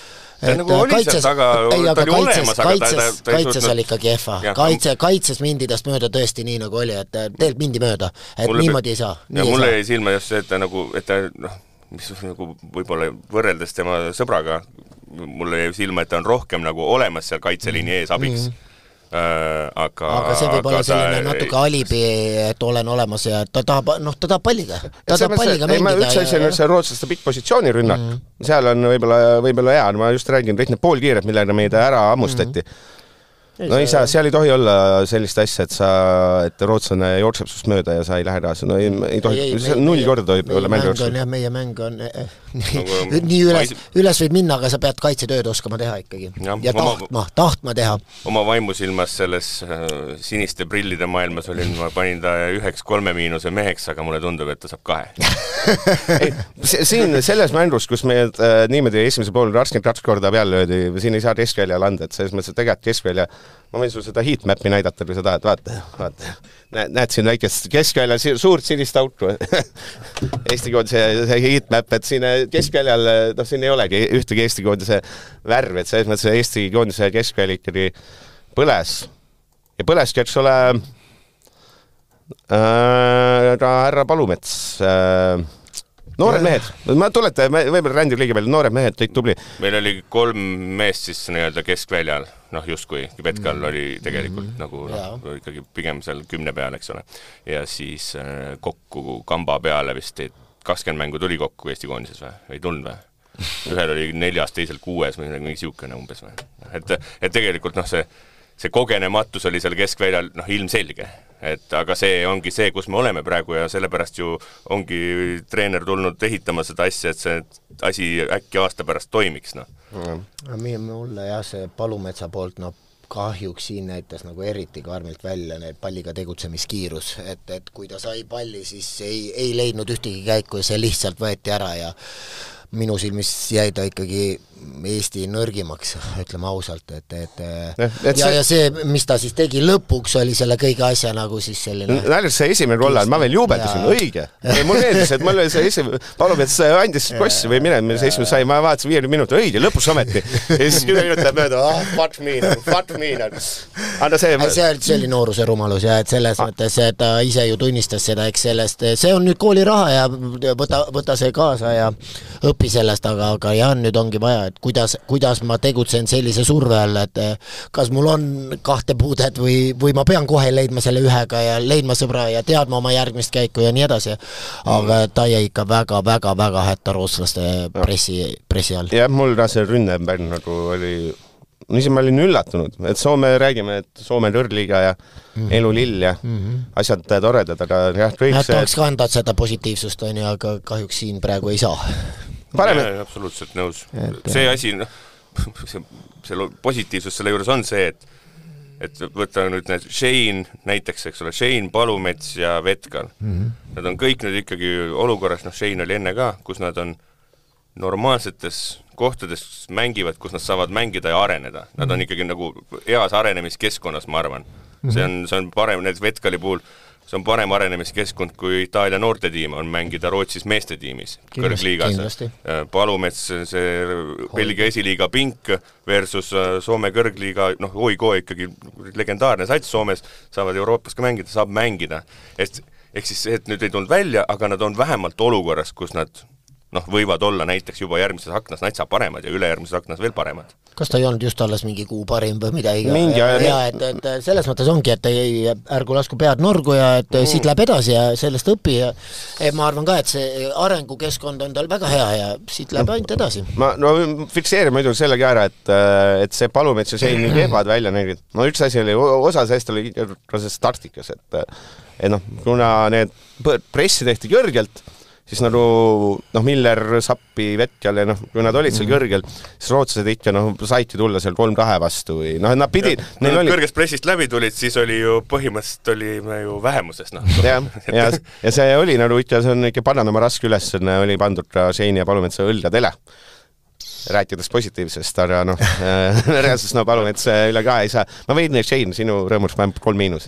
kaitses oli ikkagi EFA. Kaitses mindidast mööda tõesti nii nagu oli, et teelt mindi mööda, et niimoodi ei saa. Ja mulle jäi silma just see, et mis nagu võib-olla võrreldes tema sõbraga, mulle jäi silma, et ta on rohkem nagu olemas seal kaitseliini ees abiks. Aga see võib olla selline natuke alibi, et olen olemas ja ta tahab palliga. Ta tahab palliga mängida. Ma üldse see rootslaste pikk positsioonirünnak. Seal on võib-olla hea, ma just räägin, kõik need poolkiired, millega meid ära ammustati. No ei saa, seal ei tohi olla sellist asja, et rootslane jookseb sust mööda ja sa ei lähe edasi. No ei tohi, 0 korda tohib olla mängu jookseb. Meie mäng on nii üles võib minna, aga sa pead kaitsetööd oskama teha ikkagi. Ja tahtma teha. Oma vaimusilmas selles siniste prillide maailmas ma panin ta 1-3 meheks, aga mulle tundub, et ta saab 2. Siin selles mängus, kus me niimoodi esimese pool 22 korda peal löödi, siin ei saa keskväljal anda, et selles mõttes, et tegelikult keskvälja ma võin sul seda heatmap'i näidata, kui sa tahad, vaata. Näed siin väikest keskväljal suurt sinist auku. Eesti koondise see heatmap, et siin keskväljal, siin ei olegi ühtegi Eesti koondise värv, et selles mõttes Eesti koondise keskväljal ikkagi põles. Ja põleski, eks ole, härra Palumets, noored mehed, ma tulete, võib-olla rändib liiga palju, noored mehed, kõik tubli. Meil oli 3 meest siis nii-öelda keskväljal, justkui Petkal oli tegelikult nagu ikkagi pigem seal 10 peal, eks ole. Ja siis kokku kamba peale vist 20 mängu tuli kokku Eesti koondises või? Ei tulnud või? Ühel oli 4, teisel 6 või mingi siukene umbes või? Et tegelikult see kogenematus oli seal keskväljal ilmselge. Aga see ongi see, kus me oleme praegu ja sellepärast ju ongi treener tulnud ehitama seda asja, et see asi äkki aasta pärast toimiks. Mulle see Palumetsa poolt kahjuks siin näitas nagu eriti karmilt välja need palliga tegutsemiskiirus, et kui ta sai palli, siis ei leidnud ühtegi käiku ja see lihtsalt võeti ära ja minu silmis jäi ta ikkagi Eesti nõrgimaks, ütleme ausalt, ja see, mis ta siis tegi lõpuks, oli selle kõige asja nagu siis selline see esimene roll, ma veel juubeldasin, õige. Mul meeldis, et mul oli see esimene, Palumets andis kossi või mine, see esimene sai, ma vaatasin 5 minutit, õige, lõpus ometi. Ja siis 10 minutit mööda, fuck me. See oli nooruse rumalus ja et selles mõttes, et ta ise ju tunnistas seda, eks sellest, see on nüüd kooli raha ja võta see kaasa ja õpi sellest, aga jah, nüüd ongi vaja, et kuidas ma tegutsen sellise surve all, et kas mul on 2 puudet või ma pean kohe leidma selle ühega ja leidma sõbra ja teadma oma järgmist käiku ja nii edasi. Aga ta jäi ikka väga hätta rootslaste pressi all. Jah, mul see ründebänn nagu oli, niisi ma olin üllatunud, et Soome räägime, et Soome kõrgliiga ja elulill ja asjad toredad, aga jah, kõik see... Tahaks ka anda seda positiivsust, aga kahjuks siin praegu ei saa. Absoluutselt nõus. See asi, see positiivsus selle juures on see, et võtta nüüd need Shane näiteks, eks ole, Shane, Palumets ja Vetkal. Nad on kõik nüüd ikkagi olukorras, Shane oli enne ka, kus nad on normaalsetes kohtades mängivad, kus nad saavad mängida ja areneda. Nad on ikkagi nagu heas arenemiskeskkonnas, ma arvan. See on parem, need Vetkali puhul, see on parem arenemiskeskkond, kui Itaalia noortetiim on mängida Rootsis meestetiimis, kõrgliigas. Palumets, see Belgia esiliiga Pink versus Soome kõrgliiga, oiko ikkagi legendaarne sats Soomes, saavad Euroopas ka mängida, saab mängida. Ehk siis see, et nüüd ei tulnud välja, aga nad on vähemalt olukorras, kus nad võivad olla näiteks juba järgmises aknas natsa paremad ja ülejärgmises aknas veel paremad. Kas ta ei olnud just alles mingi kuu parim või midagi? Et selles mõttes ongi, et ärgu lasku pead norgu ja et siit läheb edasi ja sellest õpi ja ma arvan ka, et see arengukeskkond on tal väga hea ja siit läheb ainult edasi. Ma fikseerin muidu sellegi ära, et see Palumets ja see nii kevad välja nägid. Üks asi oli, osa sellest oli see startikas, et kuna need pressi tehti kõrgelt, siis Miller, Sappi, Vetkal ja kui nad olid seal kõrgel, siis rootslased ikka saiti tulla seal 3-2 vastu või nad pidid... Kõrgest pressist läbi tulid, siis oli ju põhimõtteliselt olime ju vähemuses. Ja see oli ikka, see on ikka Panama raske ülesanne, oli pandud ka Shane ja Palumetsa õlgadele. Rääkides positiivsest, aga reaalses Palumets üle ka ei saa. Ma võin Shane, sinu rõõmuks ma 3-.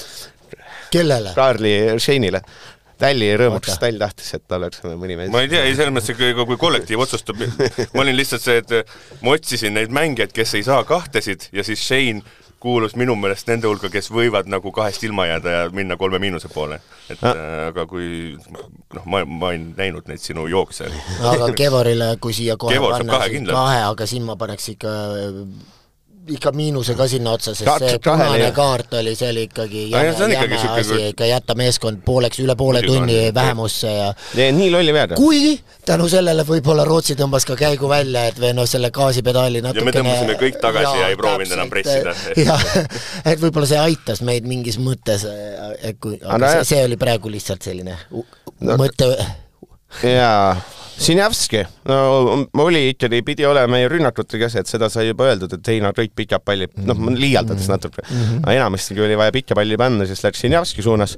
Kellele? Kaarli Shane'ile. Talli rõõmuks, Tall tahtis, et tal oleks mõni mees. Ma ei tea, selles mõttes, kui kollektiiv otsustab, ma olin lihtsalt see, et ma otsisin neid mängijaid, kes ei saa 2 ja siis Shane kuulus minu meelest nende hulka, kes võivad 2 ilma jääda ja minna 3- poole. Aga kui, ma ei näinud neid sinu jookse. Aga Kevorile, kui siia kohe panna 2, aga siin ma paneks ikka miinuse ka sinna otsa, sest see punane kaart oli, see oli ikkagi jäme asi, ikka jätta meeskond üle poole tunni vähemusse ja nii lolli veada. Kuigi tänu sellele võib-olla Rootsi tõmbas ka käigu välja, et või selle gaasipedaali natukene... Ja me tõmbasime kõik tagasi ja ei proovinud enam pressida. Et võib-olla see aitas meid mingis mõttes, aga see oli praegu lihtsalt selline mõtte... Jaa... Sinjavski, oli ikkagi, pidi olema meie rünnakute käes, et seda sai juba öeldud, et nad kõik pikad palli, liialdades natuke. Enamastigi oli vaja pikka palli panna, siis läks Sinjavski suunas.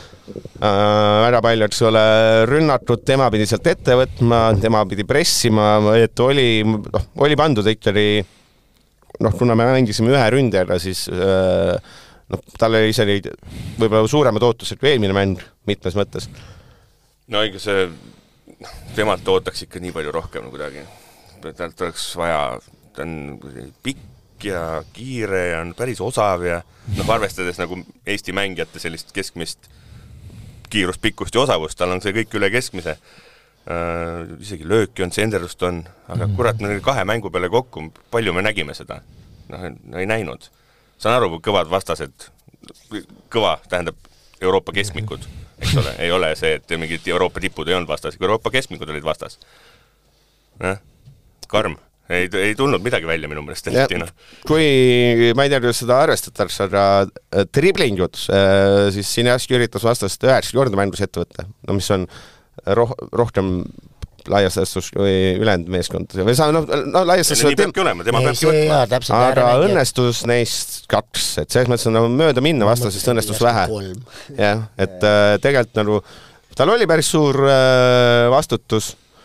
Väga palju, eks ole, rünnatud, tema pidi sealt ette võtma, tema pidi pressima, et oli pandud ikkagi, kuna me mängisime ühe ründajaga, siis tal oli isegi võib-olla suuremad ootused kui eelmine mäng mitmes mõttes. No ikka see... Temalt ootaks ikka nii palju rohkem kuidagi. Talt oleks vaja, ta on pikk ja kiire ja on päris osav ja arvestades nagu Eesti mängijate sellist keskmist kiirust, pikkust ja osavust, tal on see kõik üle keskmise. Isegi lööki on, senderust on, aga kurat, me 2 mängu peale kokku, palju me nägime seda? Ei näinud. Saan aru, kõvad vastased, kõva tähendab Euroopa keskmikud, eks ole, ei ole see, et mingid Euroopa tipud ei olnud vastas, kui Euroopa keskmikud olid vastas. Karm, ei tulnud midagi välja minu meelest. Kui, ma ei tea, kuidas seda arvestatakse, aga driblingud, siis Sinjavski üritas vastast 9 korda mängus ette võtta, mis on rohkem laiastastus kui ülejäänud meeskond. Laiastastus... Nii peabki olema, tema peabki võtma. Aga õnnestus neist 2, et selles mõttes on mööda minna vastasest õnnestus vähe. Jah, et tegelikult tal oli päris suur vastutus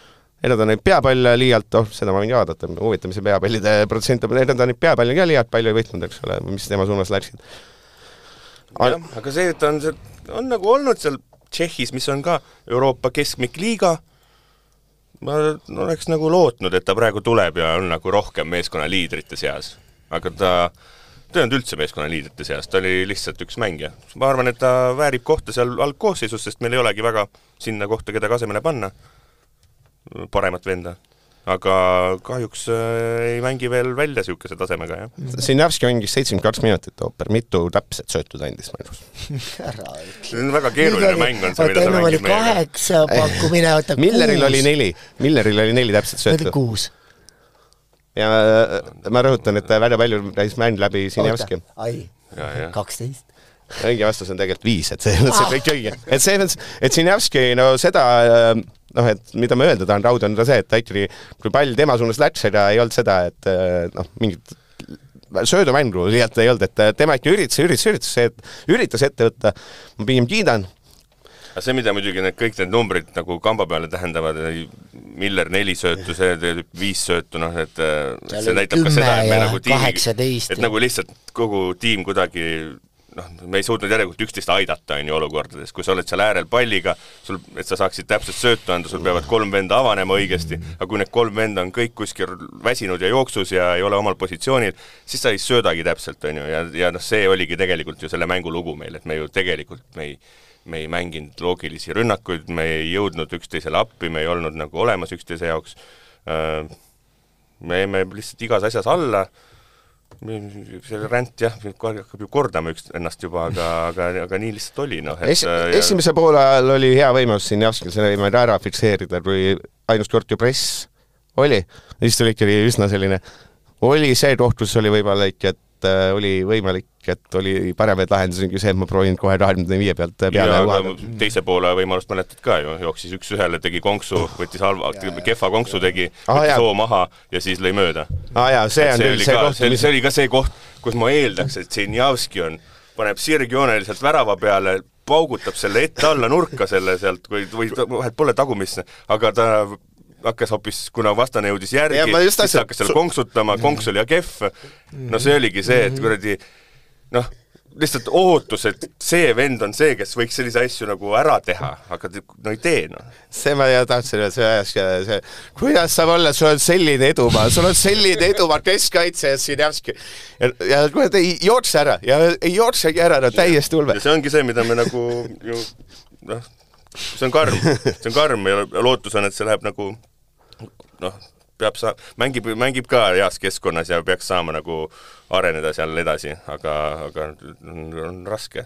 need on neid peapalle liialt, seda ma võin ka vaadata, huvitamise peapallide protsent, need on neid peapalle ka liialt palju ei võitnud, eks ole, mis tema suunas läksid. Jah, aga see, et on nagu olnud seal Tšehhis, mis on ka Euroopa keskmik liiga, ma oleks nagu lootnud, et ta praegu tuleb ja on nagu rohkem meeskonna liidrite seas, aga ta ei olnud üldse meeskonna liidrite seas, ta oli lihtsalt üks mängija. Ma arvan, et ta väärib kohta seal algkoosseisus, sest meil ei olegi väga sinna kohta, keda kasemele panna, paremat venda. Aga kahjuks ei mängi veel välja siukese tasemega, jah. Sinjavski mängis 72 minutit ooper, mitu täpset söötud andis mängus. See on väga keeruline mäng on see, mida sa mängid meiega. 8 pakkumine, 6. Milleril oli 4 täpset söötu. 6. Ja ma rõhutan, et väga palju täis mäng läbi Sinjavski. Ai, 12. Õige vastus on tegelikult 5, et see on kõik õige. Et Sinjavski, no seda, et mida ma öelda tahan rauda, on see, et ta ikkagi, kui pall tema suunas läks, ega ei olnud seda, et mingit söödumängu liialt ei olnud, et tema ikka üritas ette võtta. Ma pigem kiidan. Aga see, mida muidugi kõik need numbrid nagu kamba peale tähendavad, Miller 4 söötu, see 5 söötu, et see näitab ka seda, et me nagu tiim, et nagu lihtsalt kogu tiim kuidagi, me ei suutnud järelikult üksteist aidata olukordades, kui sa oled seal äärel palliga, et sa saaksid täpselt söötu anda, sul peavad 3 venda avanema õigesti, aga kui need 3 venda on kõik kuskil väsinud ja jooksus ja ei ole omal positsioonil, siis sa ei söödagi täpselt, ja see oligi tegelikult ju selle mängu lugu meil, et me ju tegelikult me ei mänginud loogilisi rünnakuid, me ei jõudnud üksteisele appi, me ei olnud nagu olemas üksteise jaoks. Me lihtsalt igas asjas alla, selle ränt hakkab ju kordama ennast juba, aga nii lihtsalt oli. Esimese poole ajal oli hea võimalus siin Javskil, selle võime ära fikseerida, kui ainus kord ju press oli, siis tuli ikkagi üsna selline, oli see koht, kus oli võib-olla ikka, et oli võimalik, et oli paremaid lahendusi, see, et ma proovin kohe 25 pealt peale ja teise poole võimalust mäletad ka ju, jooksis 1-1, tegi konksu, võttis kehva konksu tegi, võttis soo maha ja siis lõi mööda. See oli ka see koht, kus ma eeldaks, et Sinjavski paneb sirgjooneliselt värava peale, paugutab selle ette alla nurka selle sealt, või pole tagumisse, aga ta hakkas hoopis, kuna vastane jõudis järgi, siis hakkas seal konksutama, konks oli ja kehv. See oligi see, et kuradi, lihtsalt ootus, et see vend on see, kes võiks sellise asju nagu ära teha, aga ei tee. See ma tahtsin öelda, kuidas saab olla, sul on selline edumaa, keskkaitse ja Sinjavski. Ja kui ei jookse ära, ja ei jooksegi ära, täiesti ulme. Ja see ongi see, mida me nagu ju, see on karm ja lootus on, et see läheb nagu mängib ka heas keskkonnas ja peaks saama nagu areneda seal edasi, aga on raske.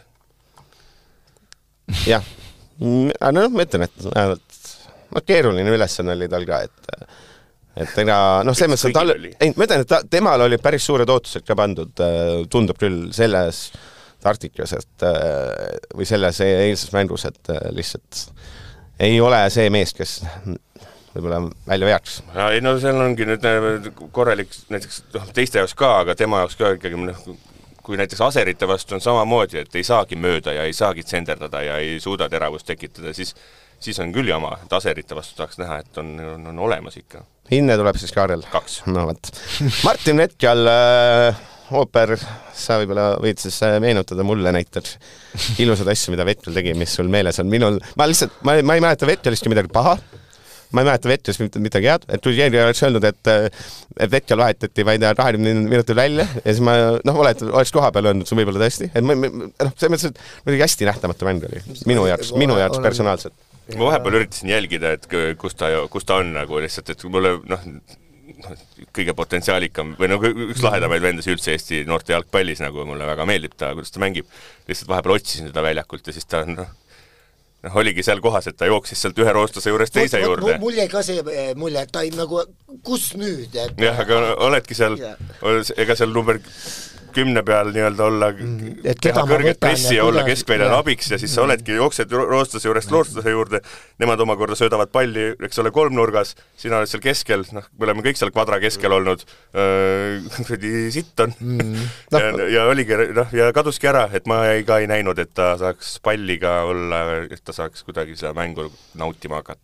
Jah, ma ütlen, et keeruline ülesanne oli tal ka, et selles mõttes, ma ütlen, et temal oli päris suured ootused ka pandud, tundub küll selles artiklis, või selles eilses mängus, et lihtsalt ei ole see mees, kes võib-olla välja veaks. Seal ongi nüüd korralik näiteks teiste jaoks ka, aga tema jaoks ka ikkagi, kui näiteks aserite vastu on samamoodi, et ei saagi mööda ja ei saagi tsenderdada ja ei suuda teravust tekitada, siis on küll jama, et aserite vastu tahaks näha, et on olemas ikka. Hinne tuleb siis Kaarel? 2. Martin Vetjal, ooper, sa võib-olla võid siis meenutada mulle näiteks ilusad asju, mida Vetjal tegi, mis sul meeles on. Ma ei mäleta Vetjalistki midagi paha, ma ei mäleta Vetjalist midagi head, et kui Jääri oleks öelnud, et Vetjal vahetati vaid 20 minutil välja ja siis ma oleks koha peal öelnud, see võib-olla tõesti, et see mõttes, et hästi nähtamatu mäng oli minu jaoks personaalselt. Ma vahepeal üritasin jälgida, et kus ta on nagu lihtsalt, et mulle kõige potentsiaalikam või üks lahedamaid vendasi üldse Eesti noorte jalgpallis, nagu mulle väga meeldib ta, kuidas ta mängib. Lihtsalt vahepeal otsisin teda väljakult ja siis ta oligi seal kohas, et ta jooksis sealt ühe roostuse juures teise juurde. Mul jäi ka see mulje, et ta ei nagu, kus nüüd? Jah, aga oledki seal, ega seal number 10 peal nii-öelda olla, teha kõrget pressi ja olla keskväljal abiks ja siis sa oledki, jooksed roostuse juurest roostuse juurde, nemad omakorda söödavad palli, eks ole, 3 nurgas, sina oled seal keskel, me oleme kõik seal kvadra keskel olnud, sitt on. Ja oligi, ja kaduski ära, et ma ka ei näinud, et ta saaks palliga olla, et ta saaks kuidagi seda mängu nautima hakata.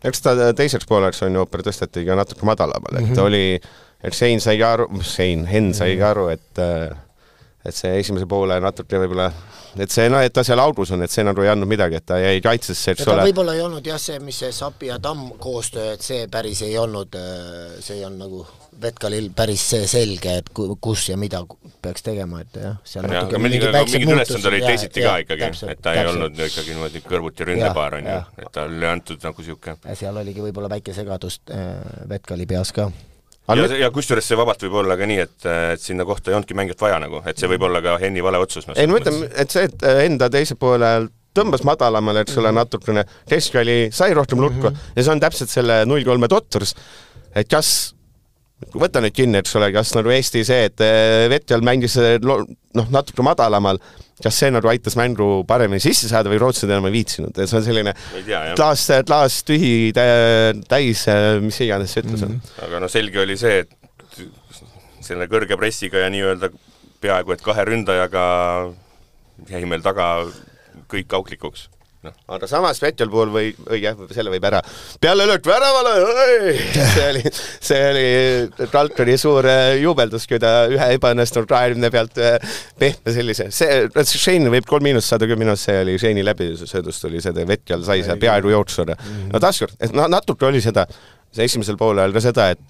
eks ta teiseks pooleks on ju ooper tõsteti ka natuke madalamal, et oli, et Henn sai aru, et see esimese poole natuke võib-olla, et see, no, et ta seal audus on, et see nagu ei andnud midagi, et ta jäi kaitsesse, et ta võib-olla ei olnud jah see, mis see Sapi ja Tamm koostöö, et see päris ei olnud, see ei on nagu Vetkalil päris see selge, et kus ja mida peaks tegema, et jah, seal natuke mingi ülesand oli teisiti ka ikkagi, et ta ei olnud ikkagi niimoodi kõrvuti ründepaar on ju, et ta oli antud nagu siuke. Seal oligi võib-olla väike segadust Vetkali peas ka. Ja kusjuures see vabalt võib olla ka nii, et sinna kohta ei olnudki mängijat vaja nagu, et see võib olla ka Henni vale otsus. Ei, ma ütlen, et see, et enda teise poole tõmbas madalamale, et sulle natukene keskväli sai rohkem lukku ja see on täpselt selle 0-3 totturs, et kas võta nüüd kinni, et sulle, kas nagu Eesti see, et Vetjal mängis natuke madalamal, kas see nagu aitas mängu paremini sisse saada või Rootsid enam ei viitsinud, et see on selline klaas tühi täis, mis iganes see ütles on. Aga no selge oli see, et selle kõrge pressiga ja nii-öelda peaaegu, et 2 ründajaga jäi meil taga kõik auklikuks. No. Aga samas Vetjal puhul selle võib ära. Peale löök väravale, see oli Traltoni suur juubeldus, kui ta ühe ebaõnnestunud 20 pealt pehme sellise. Shane võib 3- saada 10 minust, see oli Shane'i läbisõdust, oli see Vetjal sai see peaaegu jooksuda. No taaskord, natuke oli seda, see esimesel poolel ka seda, et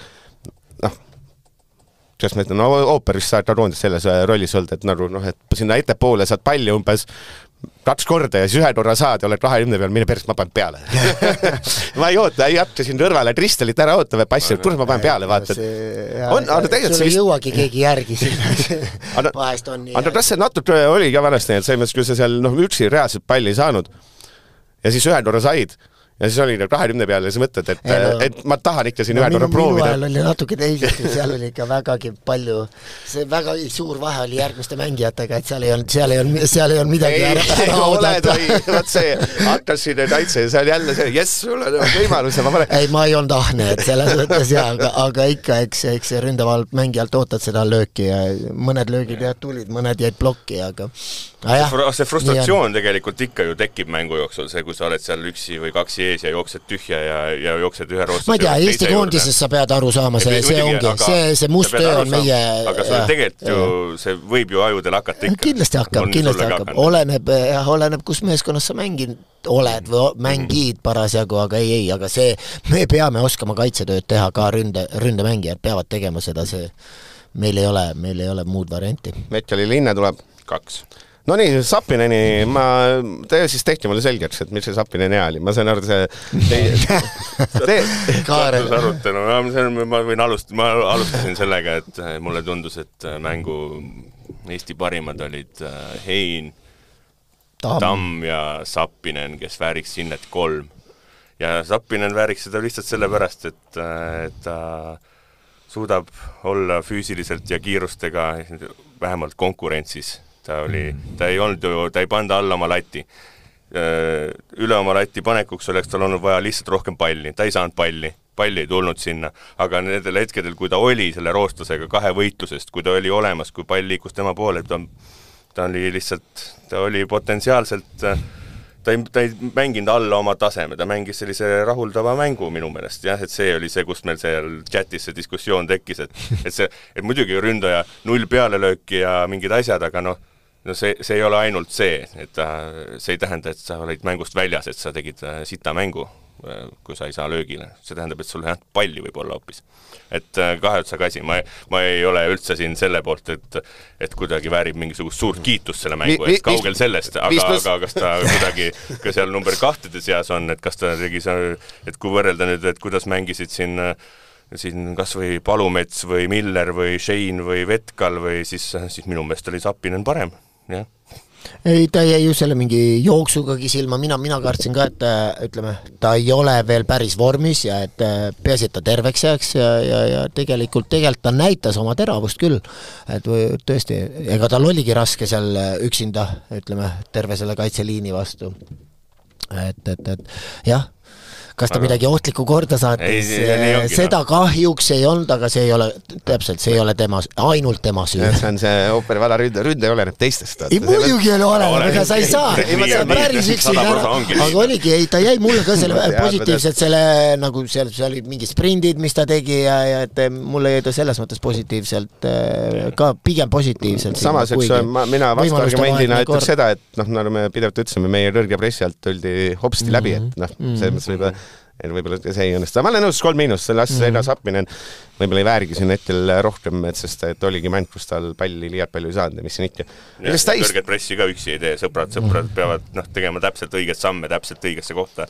kas ma ütlen, ooperist saad roondis selles rollis olnud, et nagu, et sinna ettepoole saad palli umbes 2 korda ja siis 1 korra saad ja oled 20 peal, mine perst, ma panen peale. Ma ei oota, ei hakka siin kõrvale Tristelit ära oota või passi, kus ma panen peale, vaata. Sul ei jõuagi keegi järgi sinna. Vahest on nii. Aga kas see natuke oli ka vanasti, et see mõttes, kui sa seal üksi reaalselt palli ei saanud ja siis 1 korra said ja siis oli 20 peale ja sa mõtled, et ma tahan ikka siin 1 korra proovida. Minu ajal oli natuke teisesti, seal oli ikka vägagi palju, see väga suur vahe oli järgmiste mängijatega, et seal ei olnud midagi ära oodata. See hakkasin kaitse ja see on jälle see, jess, sul on võimalus. Ei, ma ei olnud ahne, et selles mõttes aga ikka, eks ründaval mängijalt ootad seda lööki ja mõned löögid tulid, mõned jäid plokki, aga see frustratsioon tegelikult ikka ju tekib mängu jooksul, see, kui sa oled seal üksi või 2 ees ja jooksed tühja ja jooksed ühe roostuse. Ma ei tea, Eesti koondises sa pead aru saama, see ongi, see must töö on meie... Aga see tegelikult ju, see võib ju ajudel hakata ikka. Kindlasti hakkab. Oleneb, kus meeskonnas sa oled või mängid parasjagu, aga ei, aga see, me peame oskama kaitsetööd teha ka ründemängijad peavad tegema seda, see meil ei ole muud varianti. Vetjali linne tuleb 2. No nii, Sapineni, te siis tehti mulle selgeks, et mis see Sapineni hea oli. Ma sain aru, ma alustasin sellega, et mulle tundus, et mängu Eesti parimad olid Hein, Tamm ja Sapinen, kes vääriks sinnet 3. Ja Sapinen vääriks seda lihtsalt sellepärast, et ta suudab olla füüsiliselt ja kiirustega vähemalt konkurentsis. Ta ei panda alla oma lati. Üle oma lati panekuks oleks tal olnud vaja lihtsalt rohkem palli. Ta ei saanud palli ei tulnud sinna, aga nendel hetkedel, kui ta oli selle roostusega 2 võitlusest, kui ta oli olemas, kui pall liikus tema poole, ta oli potentsiaalselt, ta ei mänginud alla oma taseme, ta mängis sellise rahuldava mängu minu meelest, jah, et see oli see, kust meil seal chatis see diskussioon tekkis, et muidugi ründaja 0 pealelööki ja mingid asjad, aga see ei ole ainult see, et see ei tähenda, et sa olid mängust väljas, et sa tegid sita mängu, kui sa ei saa löögile. See tähendab, et sul palli võib olla hoopis. Et kaheotsaga asi, ma ei ole üldse siin selle poolt, et kuidagi väärib mingisugust suurt kiitust selle mängu, et kaugel sellest, aga kas ta kuidagi ka seal number 2 seas on, et kas ta tegi et kui võrrelda nüüd, et kuidas mängisid siin kas või Palumets või Miller või Shane või Vetkal või siis minu meelest oli Sapinen parem, jah. Ei, ta jäi ju selle mingi jooksugagi silma, mina kartsin ka, et ütleme, ta ei ole veel päris vormis ja et peaasi, et ta terveks jääks ja tegelikult ta näitas oma teravust küll, et tõesti, ega tal oligi raske seal üksinda, ütleme, terve selle kaitseliini vastu, et jah, kas ta midagi ohtlikku korda saatis, seda kahjuks ei olnud, aga see ei ole, täpselt, see ei ole tema, ainult tema süü. See on see Ooperi valla ründe oleneb teistest. Muidugi ei oleneb, ega sa ei saa, päris üksi ära, aga oligi, ta jäi mulle ka selle positiivselt, selle nagu seal olid mingid sprindid, mis ta tegi ja et mulle jäi ta selles mõttes positiivselt, ka pigem positiivselt. Samas, mina vastargumendina ütleks seda, et nagu me pidevalt ütlesime, meie kõrge pressi alt tüldi hopsti läbi, et selles mõttes võib-olla see ei õnnestu. Ma olen nõus 3-, selle asja ennast Appinen võib-olla ei väärigi siin hetkel rohkem, et sest et oligi mäng, kus tal palli liialt palju ei saanud ja mis siin ikka. Kõrget pressi ka üksi ei tee, sõbrad peavad tegema täpselt õiget samme, täpselt õigesse kohta.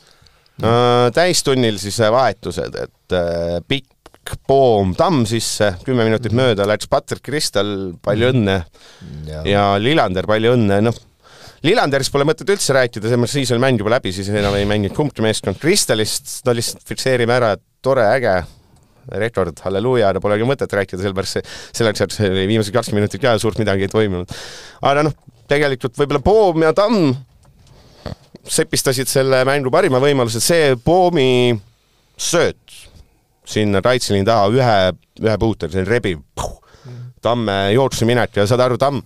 Täistunnil siis vahetused, et pikk poom Tamm sisse, 10 minutit mööda läks Patrick Kristal, palju õnne ja Lillander, palju õnne, Lillanderist pole mõtet üldse rääkida, siis oli mäng juba läbi, siis enam ei mängid kumbki meeskond Kristalist, ta lihtsalt fikseerime ära, et tore, äge, rekord, halleluuja, ta polegi mõtet rääkida, selleks, et viimased 20 minutit ka suurt midagi ei toimunud. Aga tegelikult võib-olla Poom ja Tamm sepistasid selle mängu parima võimaluse, see Poomi sööt sinna Raitselini taha ühe puuter, see rebiv, Tamme jooksu minek ja saad aru, Tamm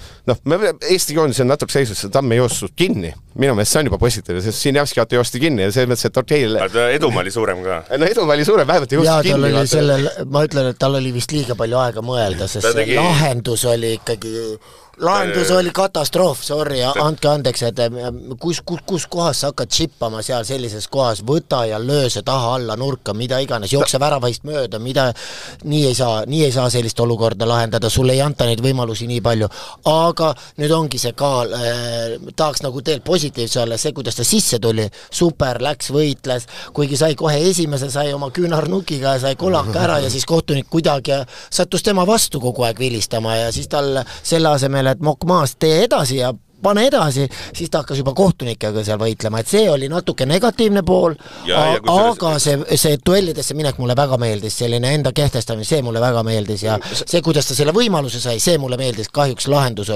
Eesti koondis on natuke seisus, Tamm ei joostud kinni. Minu meelest see on juba positiivne, sest siin Javski vaata joosti kinni ja see mõttes, et okei. Edumaa oli suurem ka. Edumaa oli suurem, vähemalt joostud kinni. Ma ütlen, et tal oli vist liiga palju aega mõelda, sest see lahendus oli ikkagi... Lahendus oli katastroof, sorry, andke andeks, et kus kohas sa hakkad chippama seal sellises kohas, võta ja löö see taha alla nurka, mida iganes, jookse väravahist mööda, nii ei saa sellist olukorda lahendada, sulle ei anta neid võimalusi nii palju, aga nüüd ongi see kaal, tahaks nagu teel positiivse olla, see, kuidas ta sisse tuli, super, läks, võitles, kuigi sai kohe esimese, sai oma küünarnukiga ja sai kolaka ära ja siis kohtunik kuidagi sattus tema vastu kogu aeg vilistama ja siis tal selle asemel et mokk maast tee edasi ja pane edasi, siis ta hakkas juba kohtunikega seal võitlema, et see oli natuke negatiivne pool, aga see duellidesse minek mulle väga meeldis, selline enda kehtestamine, see mulle väga meeldis ja see, kuidas ta selle võimaluse sai, see mulle meeldis, kahjuks lahendus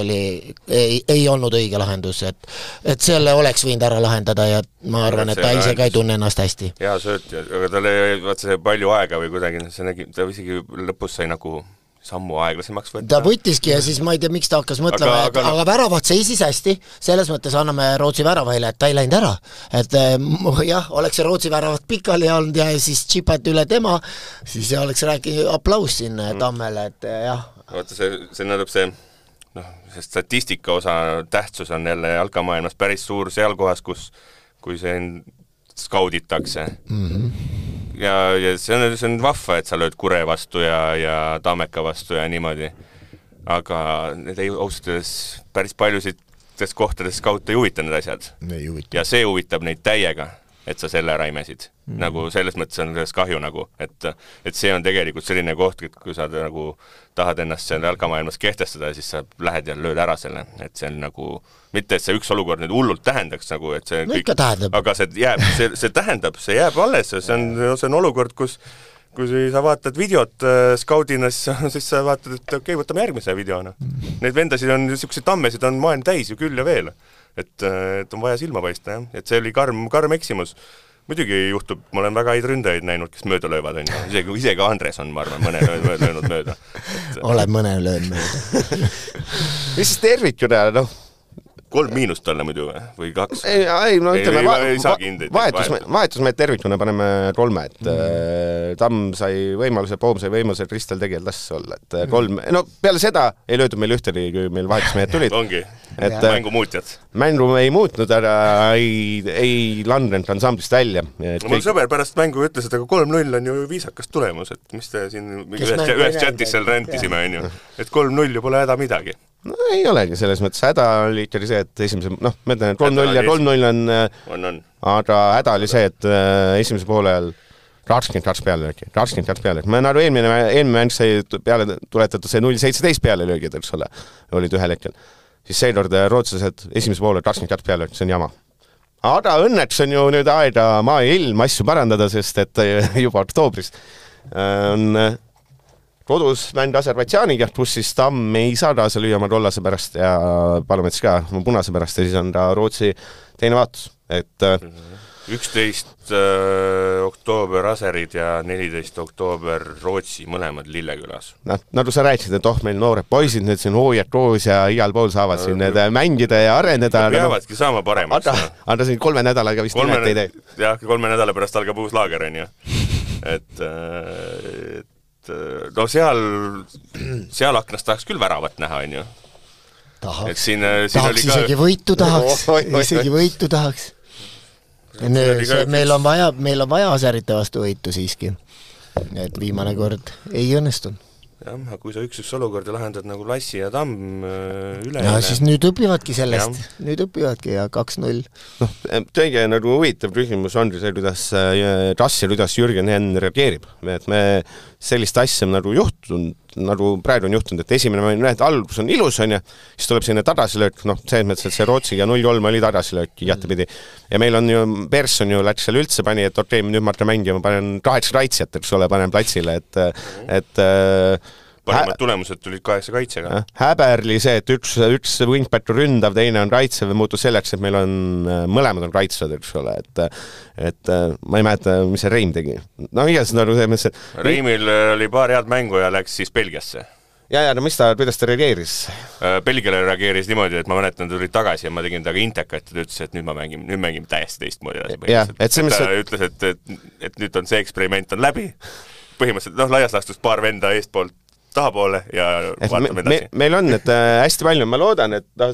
ei olnud õige lahendus, et selle oleks võinud ära lahendada ja ma arvan, et ta ise ka ei tunne ennast hästi. Hea sööt, aga tal ei vaata see palju aega või kuidagi, ta isegi lõpus sai nagu sammu aeglasemaks võtta. Ta võttiski ja siis ma ei tea, miks ta hakkas mõtlema, aga väravat seisis hästi, selles mõttes anname Rootsi väravahile, et ta ei läinud ära. Et jah, oleks see Rootsi väravat pikali olnud ja siis chipati üle tema, siis oleks rääkinud aplaus siin Tammele, et jah. Vaata, see näitab see statistika osa tähtsus on jälle jalkamaailmas päris suur seal kohas, kui see skauditakse. Ja see on vahva, et sa lööd Kure vastu ja Tammeka vastu ja niimoodi. Aga need ei ausutades päris paljusid kohtades skaute ei huvita need asjad. Ja see huvitab neid täiega, et sa selle ära imesid. Nagu selles mõttes on selles kahju nagu, et see on tegelikult selline koht, et kui sa nagu tahad ennast seal jalkamaailmas kehtestada, siis sa lähed ja lööd ära selle, et see on nagu, mitte et see üks olukord nüüd hullult tähendaks nagu, et see kõik, aga see tähendab, see jääb alles, see on olukord, kus sa vaatad videot skaudina, siis sa vaatad, et okei, võtame järgmise videona. Neid vendasid on, niisuguseid tammesid on maailm täis ju küll ja veel, et on vaja silma paista, jah. Et see oli karm eksimus. Muidugi juhtub, ma olen väga häid ründajaid näinud, kes mööda löövad, isegi Andres on, ma arvan, mõne löönud mööda. Olen mõne löönud mööda. Mis siis tervikuna, 3- talle muidu või 2? Vahetusmeed tervikuna paneme 3, et Tamm sai võimaluse, Poom sai võimaluse, Kristel tegi las olla, et 3, peale seda ei löödud meil ühtegi, kui meil vahetusmehed tulid. Ongi, mängu muutjad. Mängu ei muutnud, aga ei landnud ansamblist välja. Mul sõber pärast mängu ütles, et 3-0 on ju viisakas tulemus, et mis te siin ühes chatis seal rentisime, et 3-0 ju pole häda midagi. No ei olegi selles mõttes, häda oli ikkagi see, et esimese, ma ütlen, et 3-0 ja 3-0 on, aga häda oli see, et esimese poole ajal 22 peale löögi. Ma nagu eelmine mäng sai peale tuletatud see 0-17 peale löögid, eks ole, olid ühel hetkel. Siis seekord rootslased esimese poole 22 peale löögi, see on jama. Aga õnneks on ju nüüd aega maa ja ilm asju parandada, sest et juba oktoobris on kodus mäng Aserbaidžaaniga, kus siis Tamm ei saa kaasa lüüa oma kollase pärast ja Palomets ka oma punase pärast ja siis on ta Rootsi teine vaatus. Et 11 oktoober Aserid ja 14 oktoober Rootsi, mõlemad Lillekülas. Nagu sa rääkisid, et meil noored poisid nüüd siin hooiad koos ja igal pool saavad siin need mängida ja areneda. Peavadki saama paremaks. Aga siin 3 nädalaga vist nimet ei tee. Jah, 3 nädala pärast algab uus laager, on ju. Et no seal aknast tahaks küll väravat näha, on ju. Tahaks isegi võitu tahaks. Meil on vaja Aserite vastu võitu siiski. Et viimane kord ei õnnestu. Jah, kui sa üks olukorda lahendad nagu Lassi ja Tamm üle. Ja siis nüüd õpivadki sellest. Nüüd õpivadki ja 2-0. Tõige nagu huvitav küsimus on see, kuidas Tass ja kuidas Jürgen Henn reageerib. Et me sellist asja nagu juhtunud, nagu praegu on juhtunud, et esimene mõned algus on ilus, on ja siis tuleb selline tadasilöök, selles mõttes, et see Rootsiga 0-3 oli tadasilöök jättepidi. Ja meil on ju, Persson ju läks seal üldse pani, et nüüd ma hakkan mängima, panen 8 kaitsjat, eks ole, panen platsile, et parimad tulemused tulid 8 kaitsega. Häberli see, et üks wingback ründav, teine on kaitsev, muutus selleks, et meil on mõlemad on kaitsvad, eks ole, et ma ei mäleta, mis see Reim tegi. No igas nagu see mõttes, et Reimil oli paar head mängu ja läks siis Belgiasse. Ja, no kuidas ta reageeris? Belgiale reageeris niimoodi, et ma mäletan, ta tulid tagasi ja ma tegin taga intekat ja ta ütles, et nüüd mängime täiesti teistmoodi. Ta ütles, et nüüd on see eksperiment on läbi. Põhimõtteliselt, laias laastus paar venda eestpoolt tahapoole ja vaatame edasi. Meil on, et hästi palju, ma loodan,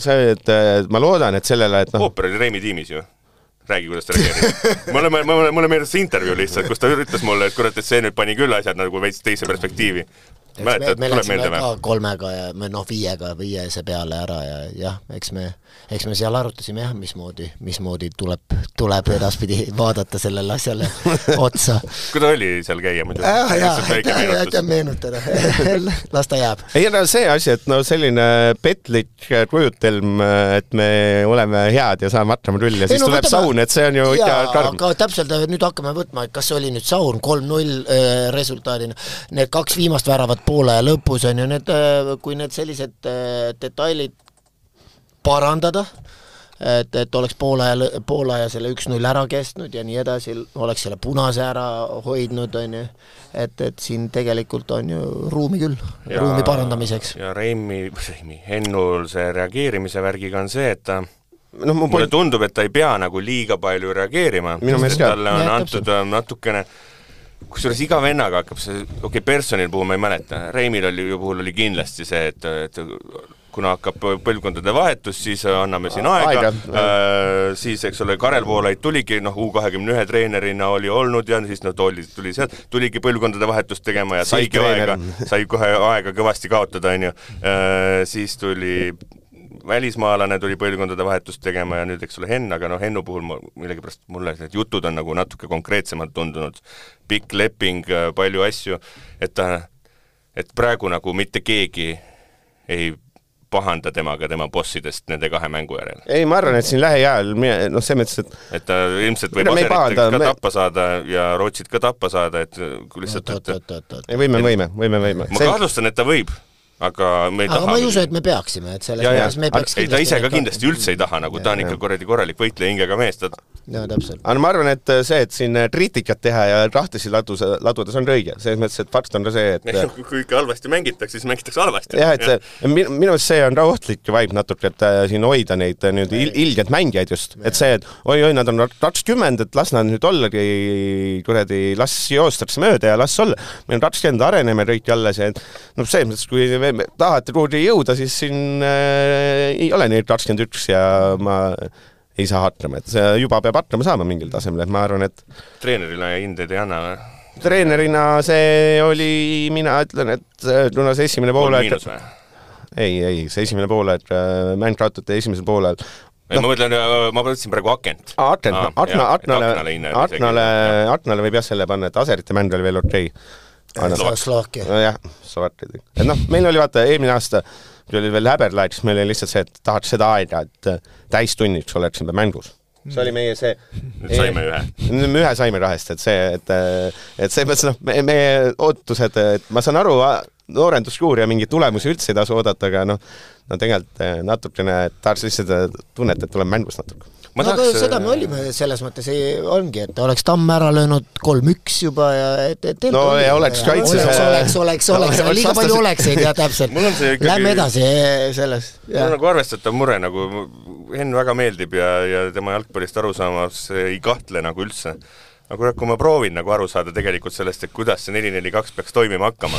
et sellele, et Ooper oli Reimi tiimis ju. Räägi, kuidas ta reageerib. Mulle meeldis see intervju lihtsalt, kus ta ütles mulle, et kurat, et see nüüd pani küll asjad nagu veits teise perspektiivi. Me läksime ka 3-ga ja 5-se peale ära ja jah, eks me seal arutasime jah, mismoodi tuleb edaspidi vaadata sellele asjale otsa. Kuida oli seal käia muidu? Äkki meenutada. Las ta jääb. Ei, see asi, et selline petlik kujutelm, et me oleme head ja saame hakkama küll ja siis tuleb saun, et see on ju ikka karm. Aga täpselt nüüd hakkame võtma, et kas see oli nüüd saun 3-0 resultaadina. Need 2 viimast väravat poole ja lõpus on ju kui need sellised detailid parandada, et oleks poole ja selle 1-0 ära kestnud ja nii edasi, oleks selle punase ära hoidnud, on ju, et siin tegelikult on ju ruumi küll, ruumi parandamiseks. Ja Hennul see reageerimise värgiga on see, et mulle tundub, et ta ei pea nagu liiga palju reageerima, sest talle on antud natukene kusjuures iga vennaga hakkab see, Personil puhul ma ei mäleta, Reimil puhul oli kindlasti see, et kuna hakkab põlvkondade vahetus, siis anname siin aega. Siis, eks ole, Karel Voolaid tuligi, U21 treenerina oli olnud ja siis tuli sealt, tuligi põlvkondade vahetust tegema ja sai kohe aega kõvasti kaotada, on ju. Siis tuli välismaalane tuli põlvkondade vahetust tegema ja nüüd, eks ole, Henn, aga Hennu puhul millegipärast mulle need jutud on nagu natuke konkreetsemalt tundunud. Pikk leping, palju asju, et praegu nagu mitte keegi ei pahanda temaga, tema bossidest nende 2 mängu järel. Ei, ma arvan, et siin lähiajal, see mõttes, et ta ilmselt võib Aserit ka tappa saada ja Rootsit ka tappa saada, et kui lihtsalt... Võime. Ma kahtlustan, et ta võib. Aga me ei taha. Aga ma ei usu, et me peaksime, et selles mõttes me peaks kindlasti... Ta ise ka kindlasti üldse ei taha, nagu ta on ikka korralik võitleja hingega mees. Ja, täpselt. Aga ma arvan, et see, et siin kriitikat teha ja rahtisi ladudes on õige. Selles mõttes, et fakt on ka see, et... Kui ikka halvasti mängitakse, siis mängitakse halvasti. Jah, et minu see on ka ohtlik vaib natuke, et siin hoida neid ilged mängijaid just. Et see, et oi, nad on 20, et las nad nüüd ollagi las joostakse mööda ja las olla. Meil on 20 areneme kõik alles ja selles mõttes, kui tahate kuhugi jõuda, siis siin ei ole neid 21 ja ma ei saa hakkama, et see juba peab hakkama saama mingil tasemel, et ma arvan, et treenerina hindeid ei anna või? Treenerina see oli, mina ütlen, et kuna see esimene poole ei, see esimene poole, et mäng kaotati esimesel poole ma mõtlesin praegu Akent. Aknale võib jah selle panna, et Aserite mäng oli veel okei. Slovakkia. Jah, Slovakkia. Et meil oli vaata eelmine aasta, kui oli veel häberlaid, siis meil oli lihtsalt see, et tahaks seda aega, et täistunniks oleksime mängus. See oli meie see... Nüüd saime ühe. Saime 2, et see mõttes, meie ootused, et ma saan aru, noorenduskuur ja mingi tulemusi üldse ei tasu oodata, aga no tegelikult natukene tahaks lihtsalt tunnet, et tuleb mängus natuke. Aga seda me olime selles mõttes ongi, et oleks Tamm ära löönud 3-1 juba ja oleks kaitses. Oleks, liiga palju olekseid ja täpselt. Lähme edasi selles. Mul on nagu arvestatav mure, nagu Henn väga meeldib ja tema jalgpallist aru saamas ei kahtle nagu üldse. Aga kui ma proovin nagu aru saada tegelikult sellest, et kuidas see 4-4-2 peaks toimima hakkama.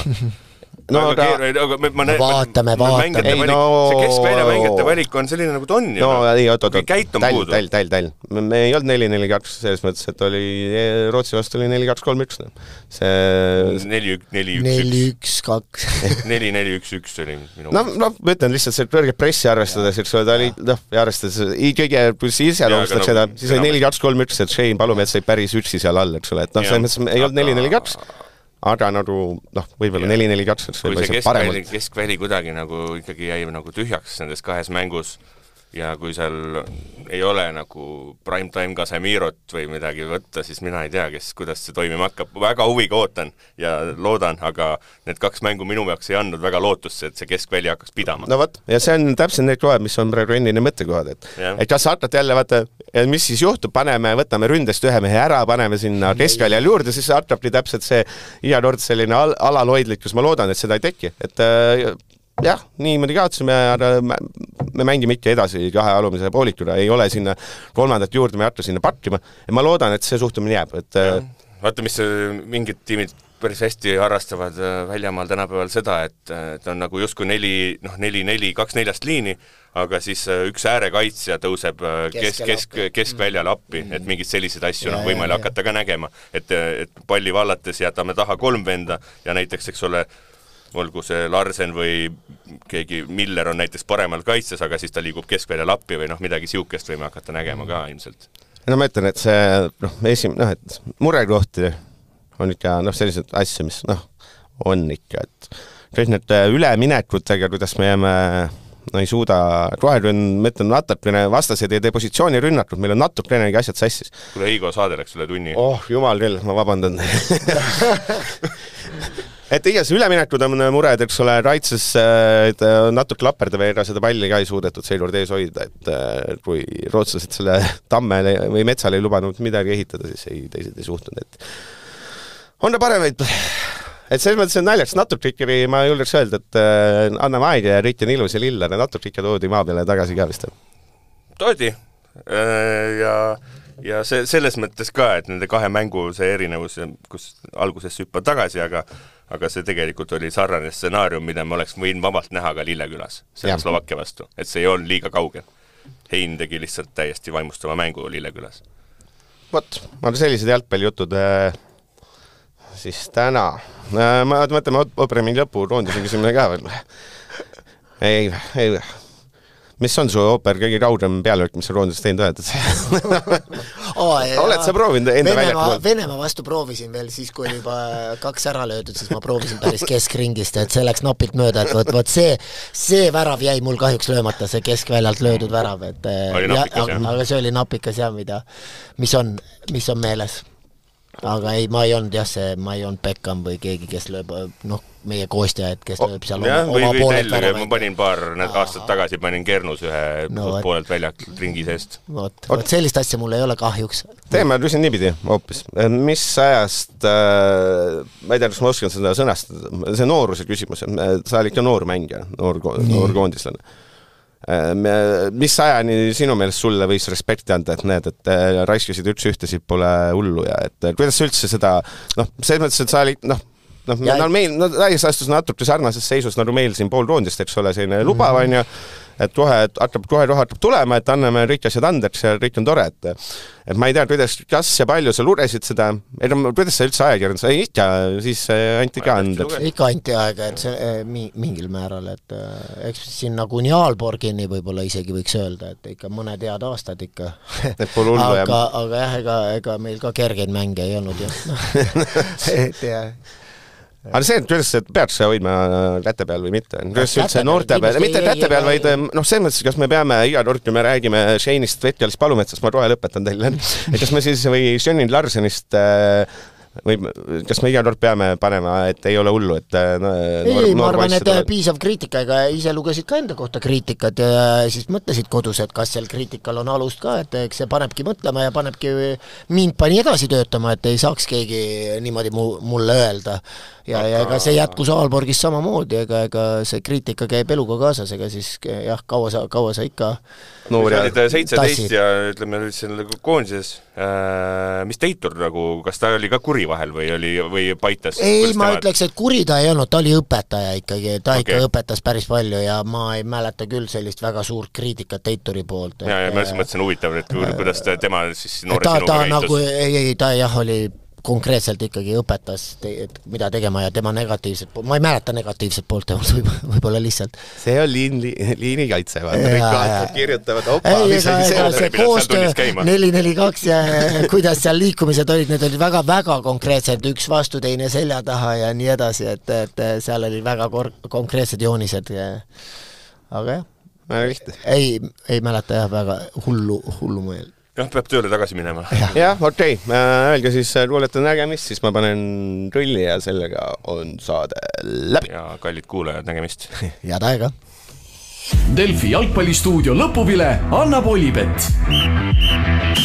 Vaatame. See keskvälja mängijate valik on selline nagu ta on ju. Käit on puudu. Täll. Me ei olnud 4-4-2 selles mõttes, et oli Rootsi vastu oli 4-2-3-1. 4-1-2 4-4-1-1 oli minu ma ütlen lihtsalt see kõrget pressi arvestades, eks ole, ta oli arvestades kõige iseloomustaks seda, siis oli 4-2-3-1, et Shane Palumets sai päris üksi seal all, eks ole, et selles mõttes ei olnud 4-4-2 aga nagu, võib-olla 4-4-2 see keskväli kuidagi nagu ikkagi jäi nagu tühjaks nendes kahes mängus ja kui seal ei ole nagu primetime Casemirot või midagi võtta, siis mina ei tea, kuidas see toimima hakkab. Väga huviga ootan ja loodan, aga need kaks mängu minu jaoks ei andnud väga lootusse, et see keskväli hakkaks pidama. No võt, ja see on täpselt need kohad, mis on praegu ennine mõttekohad, et kas hakkad jälle, vaata, mis siis juhtub, võtame ründest ühe mehe ära, paneme sinna keskväljal juurde, siis hakkabki täpselt see iga kord selline alalhoidlikkus, ma loodan, et seda ei teki, et jah, niimoodi kaotasime, aga me mängime ikka edasi kahe alumise poolikuna, ei ole sinna kolmandat juurde, me ei hakka sinna pakkima ja ma loodan, et see suhtumine jääb. Vaata, mis mingid tiimid päris hästi harrastavad väljamaal tänapäeval seda, et on nagu justkui 4-4, 2-4 liini, aga siis üks äärekaitsja tõuseb keskväljale appi, et mingid sellised asju võimalik hakata ka nägema, et palli vallates jätame taha 3 venda ja näiteks, eks ole, olgu see Larsen või keegi Miller on näiteks paremal kaitses, aga siis ta liigub keskväljal appi või midagi siukest võime hakata nägema ka ilmselt. No ma ütlen, et see et murekohti on ikka sellised asju, mis on ikka, et kõik need üleminekutega, kuidas me jääme ei suuda, roherünn, ma ütlen, natukene vastased ei tee positsiooni rünnatud, meil on natukenegi asjad sassis. Kule Heigo saade läks üle tunni. Jumal küll, ma vabandan. Et igas üleminekud on mured, eks ole, kaitses natuke lapperda veega seda palli ka ei suudetud seekord ees hoida, et kui rootslased selle Tammele või Metsale ei lubanud midagi ehitada, siis teised ei suhtunud, et on ta paremaid, et selles mõttes on naljaks, natuke ikkagi ma julgeks öelda, et anname aega ja kõik on ilus ja lilla, natuke ikka toodi maa peale tagasi ka vist. Toodi ja selles mõttes ka, et nende kahe mängu see erinevus, kus alguses hüppad tagasi, aga see tegelikult oli sarnane stsenaarium, mida me oleks võinud vabalt näha ka Lillekülas, selle Slovakkia vastu, et see ei olnud liiga kaugel. Hein tegi lihtsalt täiesti vaimustava mängu Lillekülas. Vot, aga sellised jalgpallijutud siis täna. Ma mõtleme Opera mingi lõpu roonduse küsimine ka veel. Ei. Mis on su Oper kõige kaugem pealvõrk, mis sa roondusest teinud oled? Oled sa proovinud enda väljakul? Venemaa vastu proovisin veel siis, kui oli juba 2 ära löödud, siis ma proovisin päris keskringist, et see läks napilt mööda, et võt see värav jäi mul kahjuks löömata, see keskväljalt löödud värav, aga see oli napikas ja mis on meeles. Aga ei, ma ei olnud Beckham või keegi, kes lööb, meie koostja, et kes lööb seal oma poolelt väravaid. Ma panin paar aastat tagasi, panin Kernus ühe poolelt väljalt ringi seest. Vot sellist asja mul ei ole kahjuks. Teeme küsin niipidi hoopis. Mis ajast, ma ei tea, kas ma oskan seda sõnastada, see nooruse küsimus, sa olid ka noor mängija, noor koondislane. Mis ajani sinu meelest sulle võis respekti anda, et näed, et raiskasid ühtesid pole hullu ja et kuidas üldse seda, selles mõttes, et sa olid, meil täies astus natuke sarnases seisus nagu meil siin pool roondist, eks ole, selline lubav on ju, et kohe hakkab tulema, et anname kõik asjad andeks ja kõik on tore, et ma ei tea, kas ja palju sa lugesid seda, kuidas sa üldse ajakirjandus, ikka siis anti ka andeks? Ikka anti aega, et see mingil määral, et eks siin nagu Niaalborgini võib-olla isegi võiks öelda, et ikka mõned head aastad ikka. Aga jah, ega meil ka kergeid mänge ei olnud et jah. Aga see, kuidas peaks hoidma käte peal või mitte? Kuidas üldse noorte peal, mitte käte peal, vaid see mõttes, kas me peame iga kord, kui me räägime Shane'ist, Vetjalist, Palumetsast, ma kohe lõpetan teile, et kas me siis või Sjönin Larsenist või kas me igal kord peame panema, et ei ole hullu, et ma arvan, et piisav kriitika, ega ise lugesid ka enda kohta kriitikat ja siis mõtlesid kodus, et kas seal kriitikal on alust ka, et eks see panebki mõtlema ja panebki mind pani edasi töötama, et ei saaks keegi niimoodi mulle öelda. Ja ega see jätkus Aalborgis samamoodi, ega see kriitika käib eluga kaasas, ega siis jah, kaua sa ikka no, sa olid 17 ja ütleme selle koondises, mis Teitur nagu, kas ta oli ka kuri vahel või paitas? Ei, ma ütleks, et kuri ta ei olnud, ta oli õpetaja ikkagi, ta ikka õpetas päris palju ja ma ei mäleta küll sellist väga suurt kriitikat Teituri poolt. Ja ma mõtlesin huvitav, et kuidas tema siis noore sinuga käitus? Ta jah, oli konkreetselt ikkagi õpetas, mida tegema ja tema negatiivset poolt, ma ei mäleta negatiivset poolt temalt, võib-olla lihtsalt. See on liinikaitse, kirjutavad see koostöö 4-4-2 ja kuidas seal liikumised olid, need olid väga-väga konkreetsed, üks vastu teine selja taha ja nii edasi, et seal oli väga konkreetsed joonised. Aga jah, ei mäleta jah, väga hullu mõel. Jah, peab tööle tagasi minema. Jah, okei. Öelge siis kuulete nägemist, siis ma panen rulli ja sellega on saade läbi. Ja kallid kuulajad, nägemist. Head aega. Delfi jalgpallistuudio lõpuvile annab Olipet.